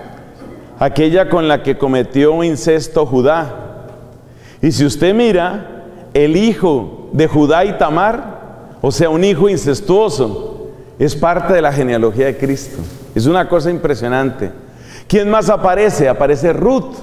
aquella con la que cometió incesto Judá. Y si usted mira, el hijo de Judá y Tamar, o sea, un hijo incestuoso, es parte de la genealogía de Cristo. Es una cosa impresionante. ¿Quién más aparece? Aparece Ruth.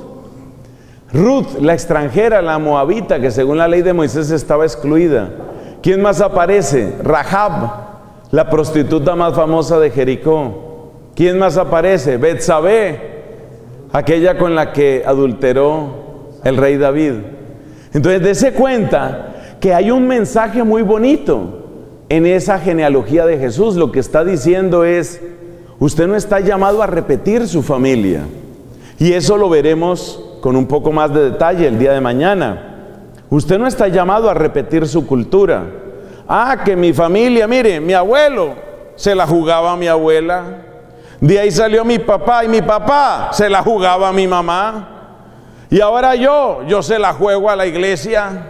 Ruth, la extranjera, la moabita, que según la ley de Moisés estaba excluida. ¿Quién más aparece? Rahab, la prostituta más famosa de Jericó. ¿Quién más aparece? Betsabé, aquella con la que adulteró el rey David. Entonces, dése cuenta que hay un mensaje muy bonito en esa genealogía de Jesús. Lo que está diciendo es: usted no está llamado a repetir su familia. Y eso lo veremos con un poco más de detalle el día de mañana. Usted no está llamado a repetir su cultura. Ah, que mi familia, mire, mi abuelo se la jugaba a mi abuela. De ahí salió mi papá y mi papá se la jugaba a mi mamá. Y ahora yo, yo se la juego a la iglesia.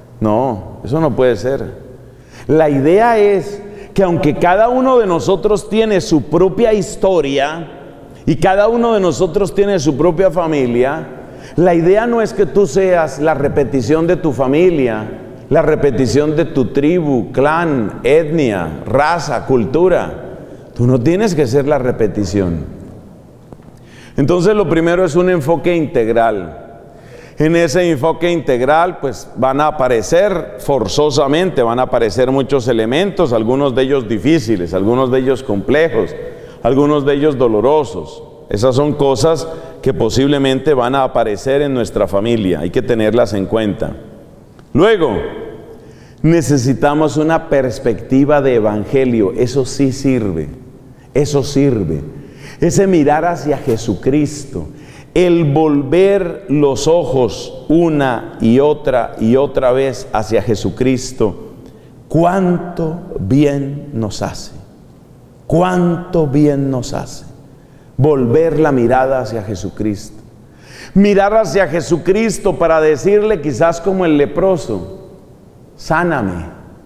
No, eso no puede ser. La idea es que aunque cada uno de nosotros tiene su propia historia y cada uno de nosotros tiene su propia familia, la idea no es que tú seas la repetición de tu familia, la repetición de tu tribu, clan, etnia, raza, cultura. Tú no tienes que ser la repetición. Entonces, lo primero es un enfoque integral. En ese enfoque integral, pues van a aparecer forzosamente, van a aparecer muchos elementos, algunos de ellos difíciles, algunos de ellos complejos, algunos de ellos dolorosos. Esas son cosas que posiblemente van a aparecer en nuestra familia, hay que tenerlas en cuenta. Luego, necesitamos una perspectiva de evangelio. Eso sí sirve, eso sirve. Ese mirar hacia Jesucristo, el volver los ojos una y otra y otra vez hacia Jesucristo, cuánto bien nos hace, cuánto bien nos hace volver la mirada hacia Jesucristo. Mirar hacia Jesucristo para decirle, quizás como el leproso: sáname,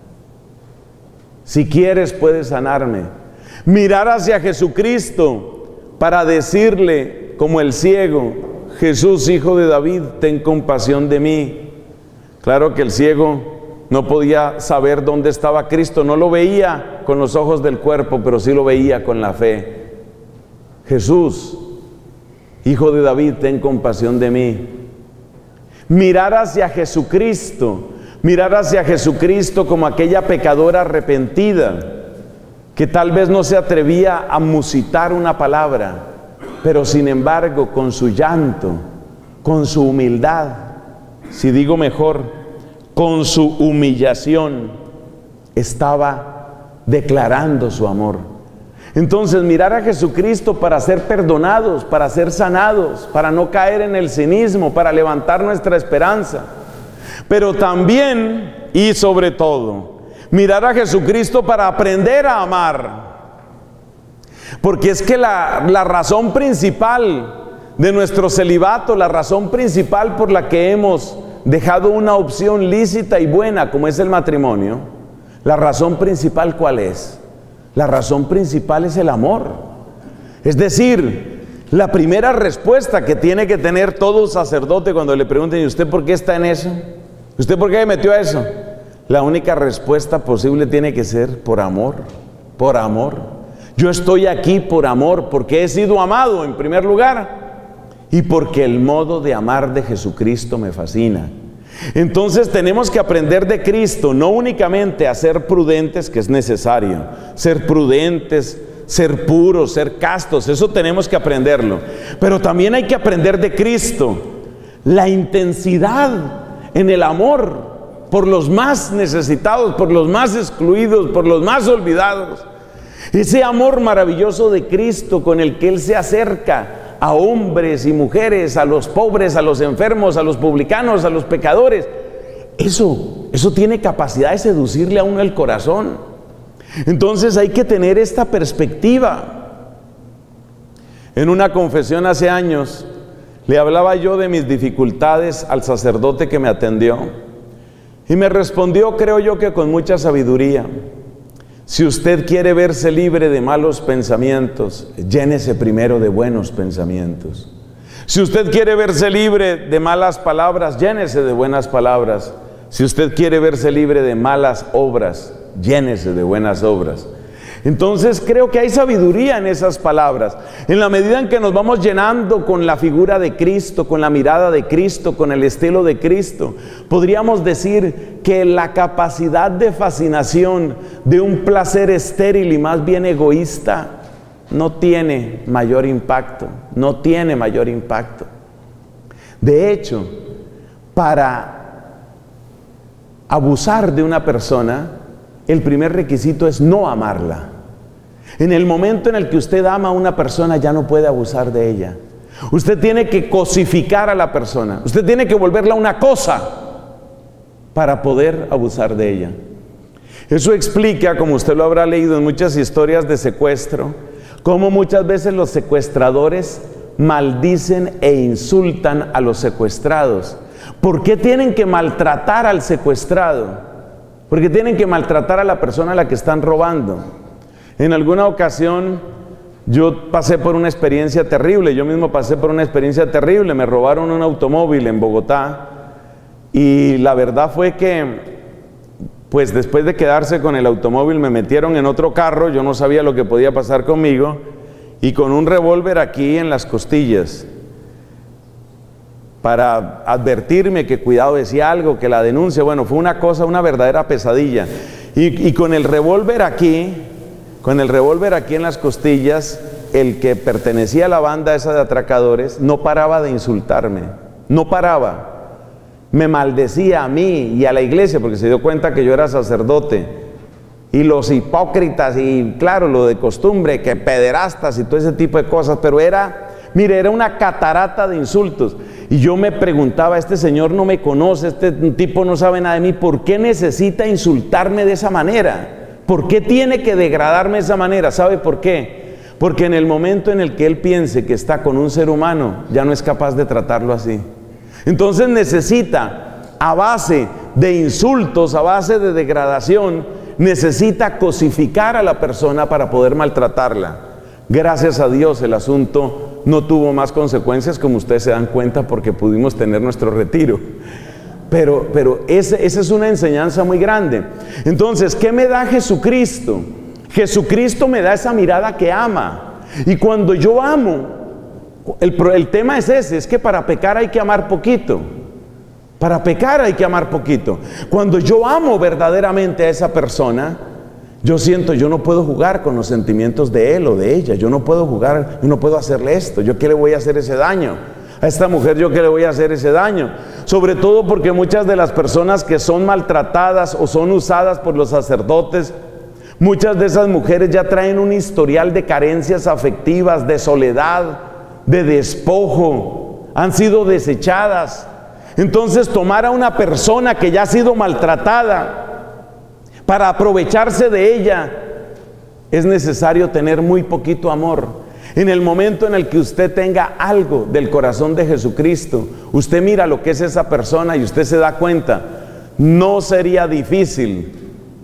si quieres puedes sanarme. Mirar hacia Jesucristo para decirle, como el ciego: Jesús, hijo de David, ten compasión de mí. Claro que el ciego no podía saber dónde estaba Cristo, no lo veía con los ojos del cuerpo, pero sí lo veía con la fe. Jesús, hijo de David, ten compasión de mí. Mirar hacia Jesucristo, mirar hacia Jesucristo como aquella pecadora arrepentida que tal vez no se atrevía a musitar una palabra, pero sin embargo con su llanto, con su humildad, si digo mejor, con su humillación, estaba declarando su amor. Entonces, mirar a Jesucristo para ser perdonados, para ser sanados, para no caer en el cinismo, para levantar nuestra esperanza. Pero también, y sobre todo, mirar a Jesucristo para aprender a amar. Porque es que la, la razón principal de nuestro celibato, la razón principal por la que hemos dejado una opción lícita y buena como es el matrimonio, la razón principal, ¿cuál es? La razón principal es el amor. Es decir, la primera respuesta que tiene que tener todo sacerdote cuando le pregunten, ¿y usted por qué está en eso? ¿Usted por qué me metió a eso? La única respuesta posible tiene que ser por amor, por amor. Yo estoy aquí por amor, porque he sido amado en primer lugar y porque el modo de amar de Jesucristo me fascina. Entonces tenemos que aprender de Cristo, no únicamente a ser prudentes, que es necesario, ser prudentes, ser puros, ser castos, eso tenemos que aprenderlo. Pero también hay que aprender de Cristo la intensidad en el amor por los más necesitados, por los más excluidos, por los más olvidados. Ese amor maravilloso de Cristo con el que Él se acerca a hombres y mujeres, a los pobres, a los enfermos, a los publicanos, a los pecadores. Eso, eso tiene capacidad de seducirle a uno el corazón. Entonces hay que tener esta perspectiva. En una confesión hace años, le hablaba yo de mis dificultades al sacerdote que me atendió. Y me respondió, creo yo que con mucha sabiduría: si usted quiere verse libre de malos pensamientos, llénese primero de buenos pensamientos. Si usted quiere verse libre de malas palabras, llénese de buenas palabras. Si usted quiere verse libre de malas obras, llénese de buenas obras. Entonces creo que hay sabiduría en esas palabras. En la medida en que nos vamos llenando con la figura de Cristo, con la mirada de Cristo, con el estilo de Cristo, podríamos decir que la capacidad de fascinación de un placer estéril y más bien egoísta no tiene mayor impacto, no tiene mayor impacto. De hecho, para abusar de una persona, el primer requisito es no amarla. En el momento en el que usted ama a una persona, ya no puede abusar de ella. Usted tiene que cosificar a la persona. Usted tiene que volverla una cosa para poder abusar de ella. Eso explica, como usted lo habrá leído en muchas historias de secuestro, cómo muchas veces los secuestradores maldicen e insultan a los secuestrados. ¿Por qué tienen que maltratar al secuestrado? Porque tienen que maltratar a la persona a la que están robando. En alguna ocasión yo pasé por una experiencia terrible, yo mismo pasé por una experiencia terrible, me robaron un automóvil en Bogotá y la verdad fue que, pues después de quedarse con el automóvil me metieron en otro carro, yo no sabía lo que podía pasar conmigo, y con un revólver aquí en las costillas, para advertirme que cuidado, decía algo, que la denuncia. Bueno, fue una cosa, una verdadera pesadilla. Y, y con el revólver aquí, con el revólver aquí en las costillas, el que pertenecía a la banda esa de atracadores no paraba de insultarme, no paraba. Me maldecía a mí y a la iglesia porque se dio cuenta que yo era sacerdote. Y los hipócritas y claro, lo de costumbre, que pederastas y todo ese tipo de cosas, pero era, mire, era una catarata de insultos. Y yo me preguntaba, este señor no me conoce, este tipo no sabe nada de mí, ¿por qué necesita insultarme de esa manera? ¿Por qué tiene que degradarme de esa manera? ¿Sabe por qué? Porque en el momento en el que él piense que está con un ser humano, ya no es capaz de tratarlo así. Entonces necesita, a base de insultos, a base de degradación, necesita cosificar a la persona para poder maltratarla. Gracias a Dios el asunto no tuvo más consecuencias, como ustedes se dan cuenta, porque pudimos tener nuestro retiro. Pero, pero ese, esa es una enseñanza muy grande. Entonces, ¿qué me da Jesucristo? Jesucristo me da esa mirada que ama. Y cuando yo amo, el, el tema es ese, es que para pecar hay que amar poquito. Para pecar hay que amar poquito. Cuando yo amo verdaderamente a esa persona, yo siento, yo no puedo jugar con los sentimientos de él o de ella. Yo no puedo jugar, yo no puedo hacerle esto. ¿Yo qué le voy a hacer ese daño? A esta mujer, ¿yo qué le voy a hacer ese daño? Sobre todo porque muchas de las personas que son maltratadas o son usadas por los sacerdotes, muchas de esas mujeres ya traen un historial de carencias afectivas, de soledad, de despojo, han sido desechadas. Entonces tomar a una persona que ya ha sido maltratada para aprovecharse de ella, es necesario tener muy poquito amor. En el momento en el que usted tenga algo del corazón de Jesucristo, usted mira lo que es esa persona y usted se da cuenta, no sería difícil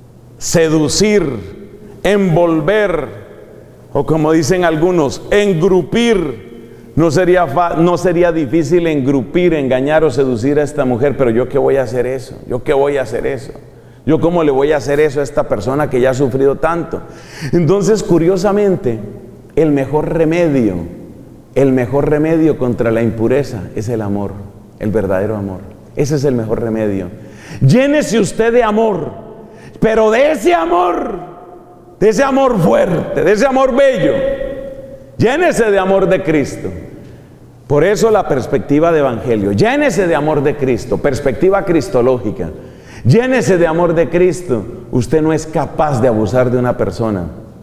seducir, envolver, o como dicen algunos, engrupir. No sería, no sería difícil engrupir, engañar o seducir a esta mujer, pero yo qué voy a hacer eso, yo qué voy a hacer eso, yo cómo le voy a hacer eso a esta persona que ya ha sufrido tanto. Entonces, curiosamente, el mejor remedio, el mejor remedio contra la impureza es el amor, el verdadero amor. Ese es el mejor remedio. Llénese usted de amor, pero de ese amor, de ese amor fuerte, de ese amor bello. Llénese de amor de Cristo. Por eso la perspectiva de evangelio. Llénese de amor de Cristo, perspectiva cristológica. Llénese de amor de Cristo. Usted no es capaz de abusar de una persona.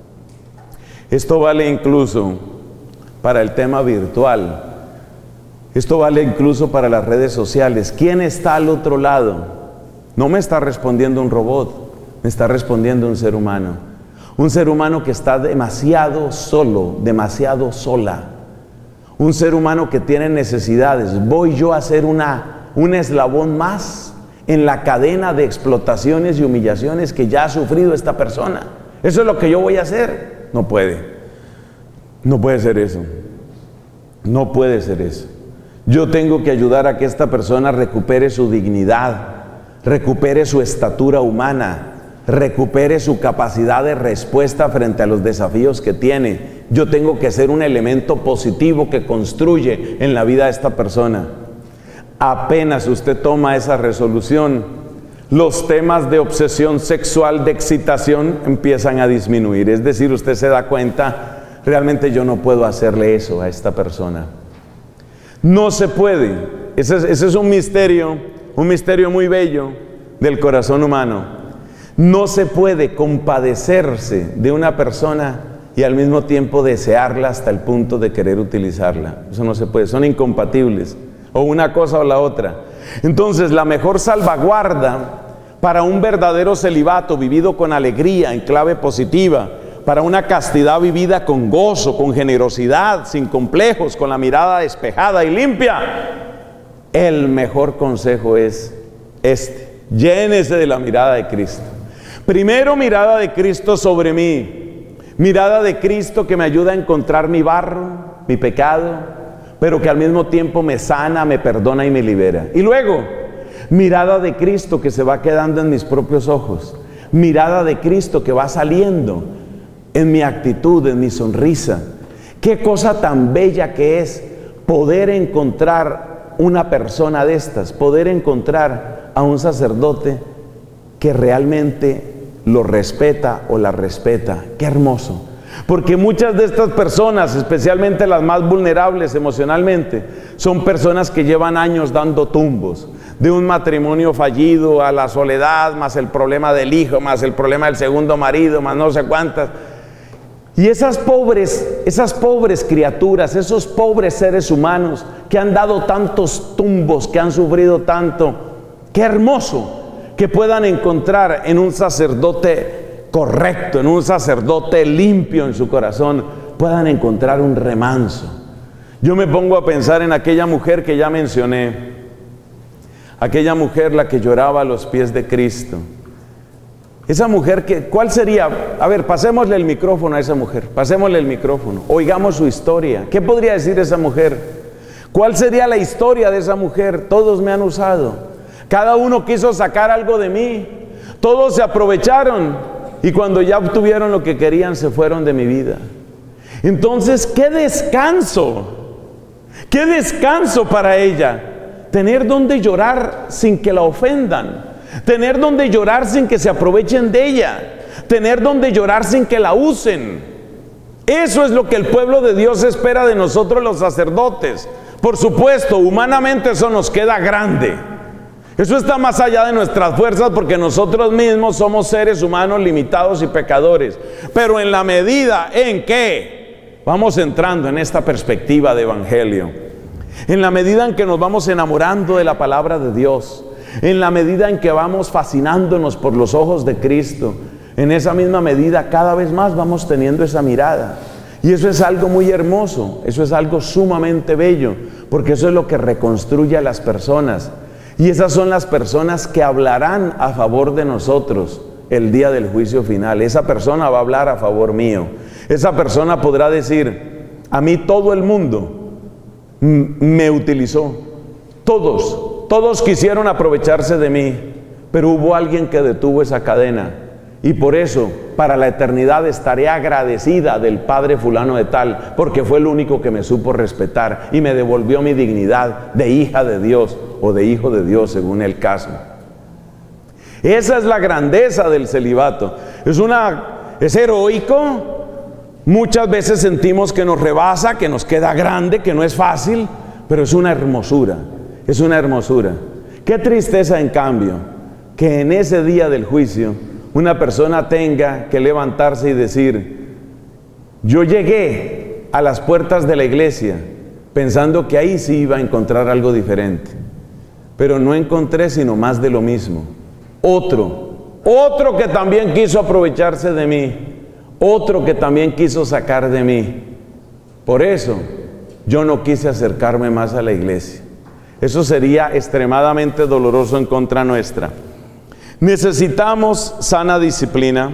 Esto vale incluso para el tema virtual. Esto vale incluso para las redes sociales. ¿Quién está al otro lado? No me está respondiendo un robot, me está respondiendo un ser humano. Un ser humano que está demasiado solo, demasiado sola. Un ser humano que tiene necesidades. ¿Voy yo a ser una, un eslabón más en la cadena de explotaciones y humillaciones que ya ha sufrido esta persona? ¿Eso es lo que yo voy a hacer? No puede. No puede ser eso. No puede ser eso. Yo tengo que ayudar a que esta persona recupere su dignidad, recupere su estatura humana, recupere su capacidad de respuesta frente a los desafíos que tiene. Yo tengo que ser un elemento positivo que construye en la vida de esta persona. Apenas usted toma esa resolución, los temas de obsesión sexual, de excitación, empiezan a disminuir. Es decir, usted se da cuenta, realmente yo no puedo hacerle eso a esta persona. No se puede. Ese es, ese es un misterio, un misterio muy bello del corazón humano. No se puede compadecerse de una persona y al mismo tiempo desearla hasta el punto de querer utilizarla. Eso no se puede, son incompatibles, o una cosa o la otra. Entonces, la mejor salvaguarda para un verdadero celibato vivido con alegría, en clave positiva, para una castidad vivida con gozo, con generosidad, sin complejos, con la mirada despejada y limpia, el mejor consejo es este: llénese de la mirada de Cristo. Primero, mirada de Cristo sobre mí, mirada de Cristo que me ayuda a encontrar mi barro, mi pecado, pero que al mismo tiempo me sana, me perdona y me libera. Y luego, mirada de Cristo que se va quedando en mis propios ojos, mirada de Cristo que va saliendo en mi actitud, en mi sonrisa. Qué cosa tan bella que es poder encontrar una persona de estas, poder encontrar a un sacerdote que realmente lo respeta o la respeta. Qué hermoso. Porque muchas de estas personas, especialmente las más vulnerables emocionalmente, son personas que llevan años dando tumbos, de un matrimonio fallido a la soledad, más el problema del hijo, más el problema del segundo marido, más no sé cuántas. Y esas pobres, esas pobres criaturas, esos pobres seres humanos que han dado tantos tumbos, que han sufrido tanto, qué hermoso que puedan encontrar en un sacerdote correcto, en un sacerdote limpio en su corazón, puedan encontrar un remanso. Yo me pongo a pensar en aquella mujer que ya mencioné, aquella mujer la que lloraba a los pies de Cristo. Esa mujer que, ¿cuál sería? A ver, pasémosle el micrófono a esa mujer, pasémosle el micrófono, oigamos su historia. ¿Qué podría decir esa mujer? ¿Cuál sería la historia de esa mujer? Todos me han usado, cada uno quiso sacar algo de mí, todos se aprovecharon y cuando ya obtuvieron lo que querían se fueron de mi vida. Entonces, qué descanso, qué descanso para ella, tener donde llorar sin que la ofendan, tener donde llorar sin que se aprovechen de ella, tener donde llorar sin que la usen. Eso es lo que el pueblo de Dios espera de nosotros los sacerdotes. Por supuesto, humanamente eso nos queda grande. Eso está más allá de nuestras fuerzas porque nosotros mismos somos seres humanos limitados y pecadores. Pero en la medida en que vamos entrando en esta perspectiva de evangelio, en la medida en que nos vamos enamorando de la palabra de Dios, en la medida en que vamos fascinándonos por los ojos de Cristo, En esa misma medida, cada vez más vamos teniendo esa mirada. Y eso es algo muy hermoso, eso es algo sumamente bello, porque eso es lo que reconstruye a las personas. Y esas son las personas que hablarán a favor de nosotros el día del juicio final. Esa persona va a hablar a favor mío. Esa persona podrá decir, a mí todo el mundo me utilizó. Todos, todos quisieron aprovecharse de mí, pero hubo alguien que detuvo esa cadena. Y por eso, para la eternidad estaré agradecida del Padre fulano de tal, porque fue el único que me supo respetar y me devolvió mi dignidad de hija de Dios o de hijo de Dios, según el caso. Esa es la grandeza del celibato. Es una, es heroico. Muchas veces sentimos que nos rebasa, que nos queda grande, que no es fácil, pero es una hermosura, es una hermosura. Qué tristeza, en cambio, que en ese día del juicio una persona tenga que levantarse y decir, yo llegué a las puertas de la iglesia pensando que ahí sí iba a encontrar algo diferente, pero no encontré sino más de lo mismo. Otro, otro que también quiso aprovecharse de mí, otro que también quiso sacar de mí. Por eso yo no quise acercarme más a la iglesia. Eso sería extremadamente doloroso en contra nuestra. Necesitamos sana disciplina.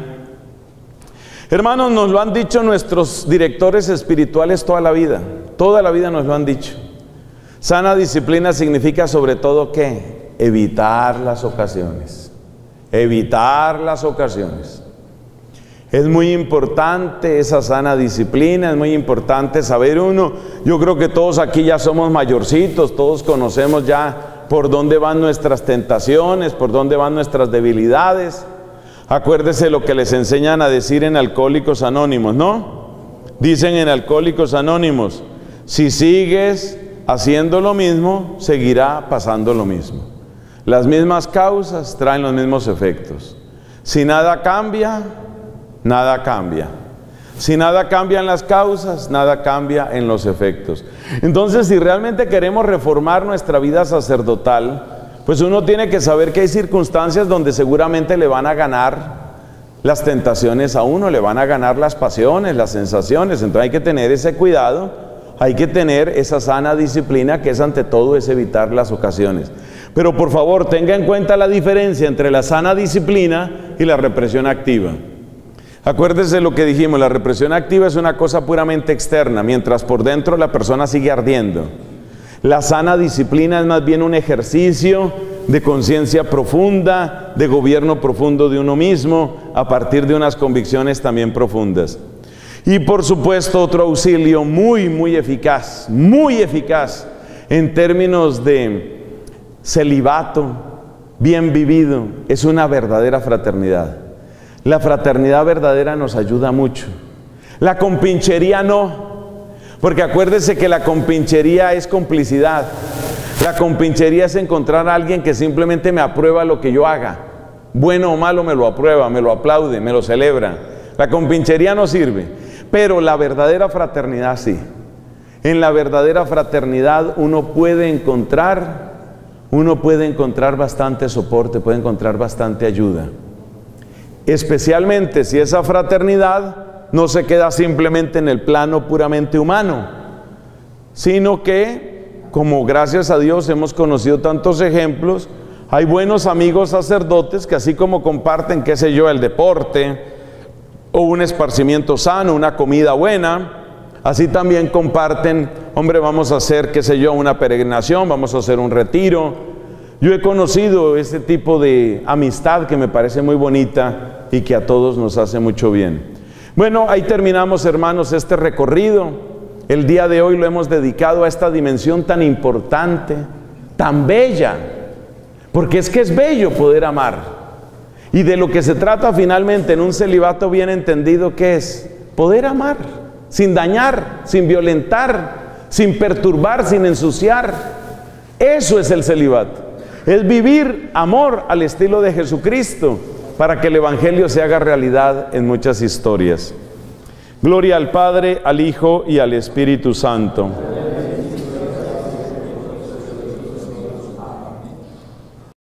Hermanos, nos lo han dicho nuestros directores espirituales toda la vida. Toda la vida nos lo han dicho. Sana disciplina significa sobre todo ¿qué? Evitar las ocasiones. Evitar las ocasiones. Es muy importante esa sana disciplina, es muy importante saber uno. Yo creo que todos aquí ya somos mayorcitos, todos conocemos ya por dónde van nuestras tentaciones, por dónde van nuestras debilidades. Acuérdese lo que les enseñan a decir en Alcohólicos Anónimos, ¿no? Dicen en Alcohólicos Anónimos, si sigues haciendo lo mismo, seguirá pasando lo mismo. Las mismas causas traen los mismos efectos. Si nada cambia, nada cambia. Si nada cambia en las causas, nada cambia en los efectos. Entonces, si realmente queremos reformar nuestra vida sacerdotal, pues uno tiene que saber que hay circunstancias donde seguramente le van a ganar las tentaciones a uno, le van a ganar las pasiones, las sensaciones. Entonces hay que tener ese cuidado, hay que tener esa sana disciplina que es ante todo es evitar las ocasiones. Pero por favor, tenga en cuenta la diferencia entre la sana disciplina y la represión activa. Acuérdese lo que dijimos, la represión activa es una cosa puramente externa, mientras por dentro la persona sigue ardiendo. La sana disciplina es más bien un ejercicio de conciencia profunda, de gobierno profundo de uno mismo, a partir de unas convicciones también profundas. Y por supuesto otro auxilio muy, muy eficaz, muy eficaz en términos de celibato bien vivido, es una verdadera fraternidad. La fraternidad verdadera nos ayuda mucho. La compinchería no, porque acuérdese que la compinchería es complicidad. La compinchería es encontrar a alguien que simplemente me aprueba lo que yo haga. Bueno o malo me lo aprueba, me lo aplaude, me lo celebra. La compinchería no sirve, pero la verdadera fraternidad sí. En la verdadera fraternidad uno puede encontrar, uno puede encontrar bastante soporte, puede encontrar bastante ayuda. Especialmente si esa fraternidad no se queda simplemente en el plano puramente humano, sino que, como gracias a Dios hemos conocido tantos ejemplos, hay buenos amigos sacerdotes que así como comparten, qué sé yo, el deporte, o un esparcimiento sano, una comida buena, así también comparten, hombre, vamos a hacer, qué sé yo, una peregrinación, vamos a hacer un retiro. Yo he conocido ese tipo de amistad que me parece muy bonita y que a todos nos hace mucho bien. Bueno, ahí terminamos, hermanos, este recorrido. El día de hoy lo hemos dedicado a esta dimensión tan importante, tan bella, porque es que es bello poder amar. Y de lo que se trata finalmente en un celibato bien entendido, ¿qué es? Poder amar, sin dañar, sin violentar, sin perturbar, sin ensuciar. Eso es el celibato. Es vivir amor al estilo de Jesucristo para que el Evangelio se haga realidad en muchas historias. Gloria al Padre, al Hijo y al Espíritu Santo.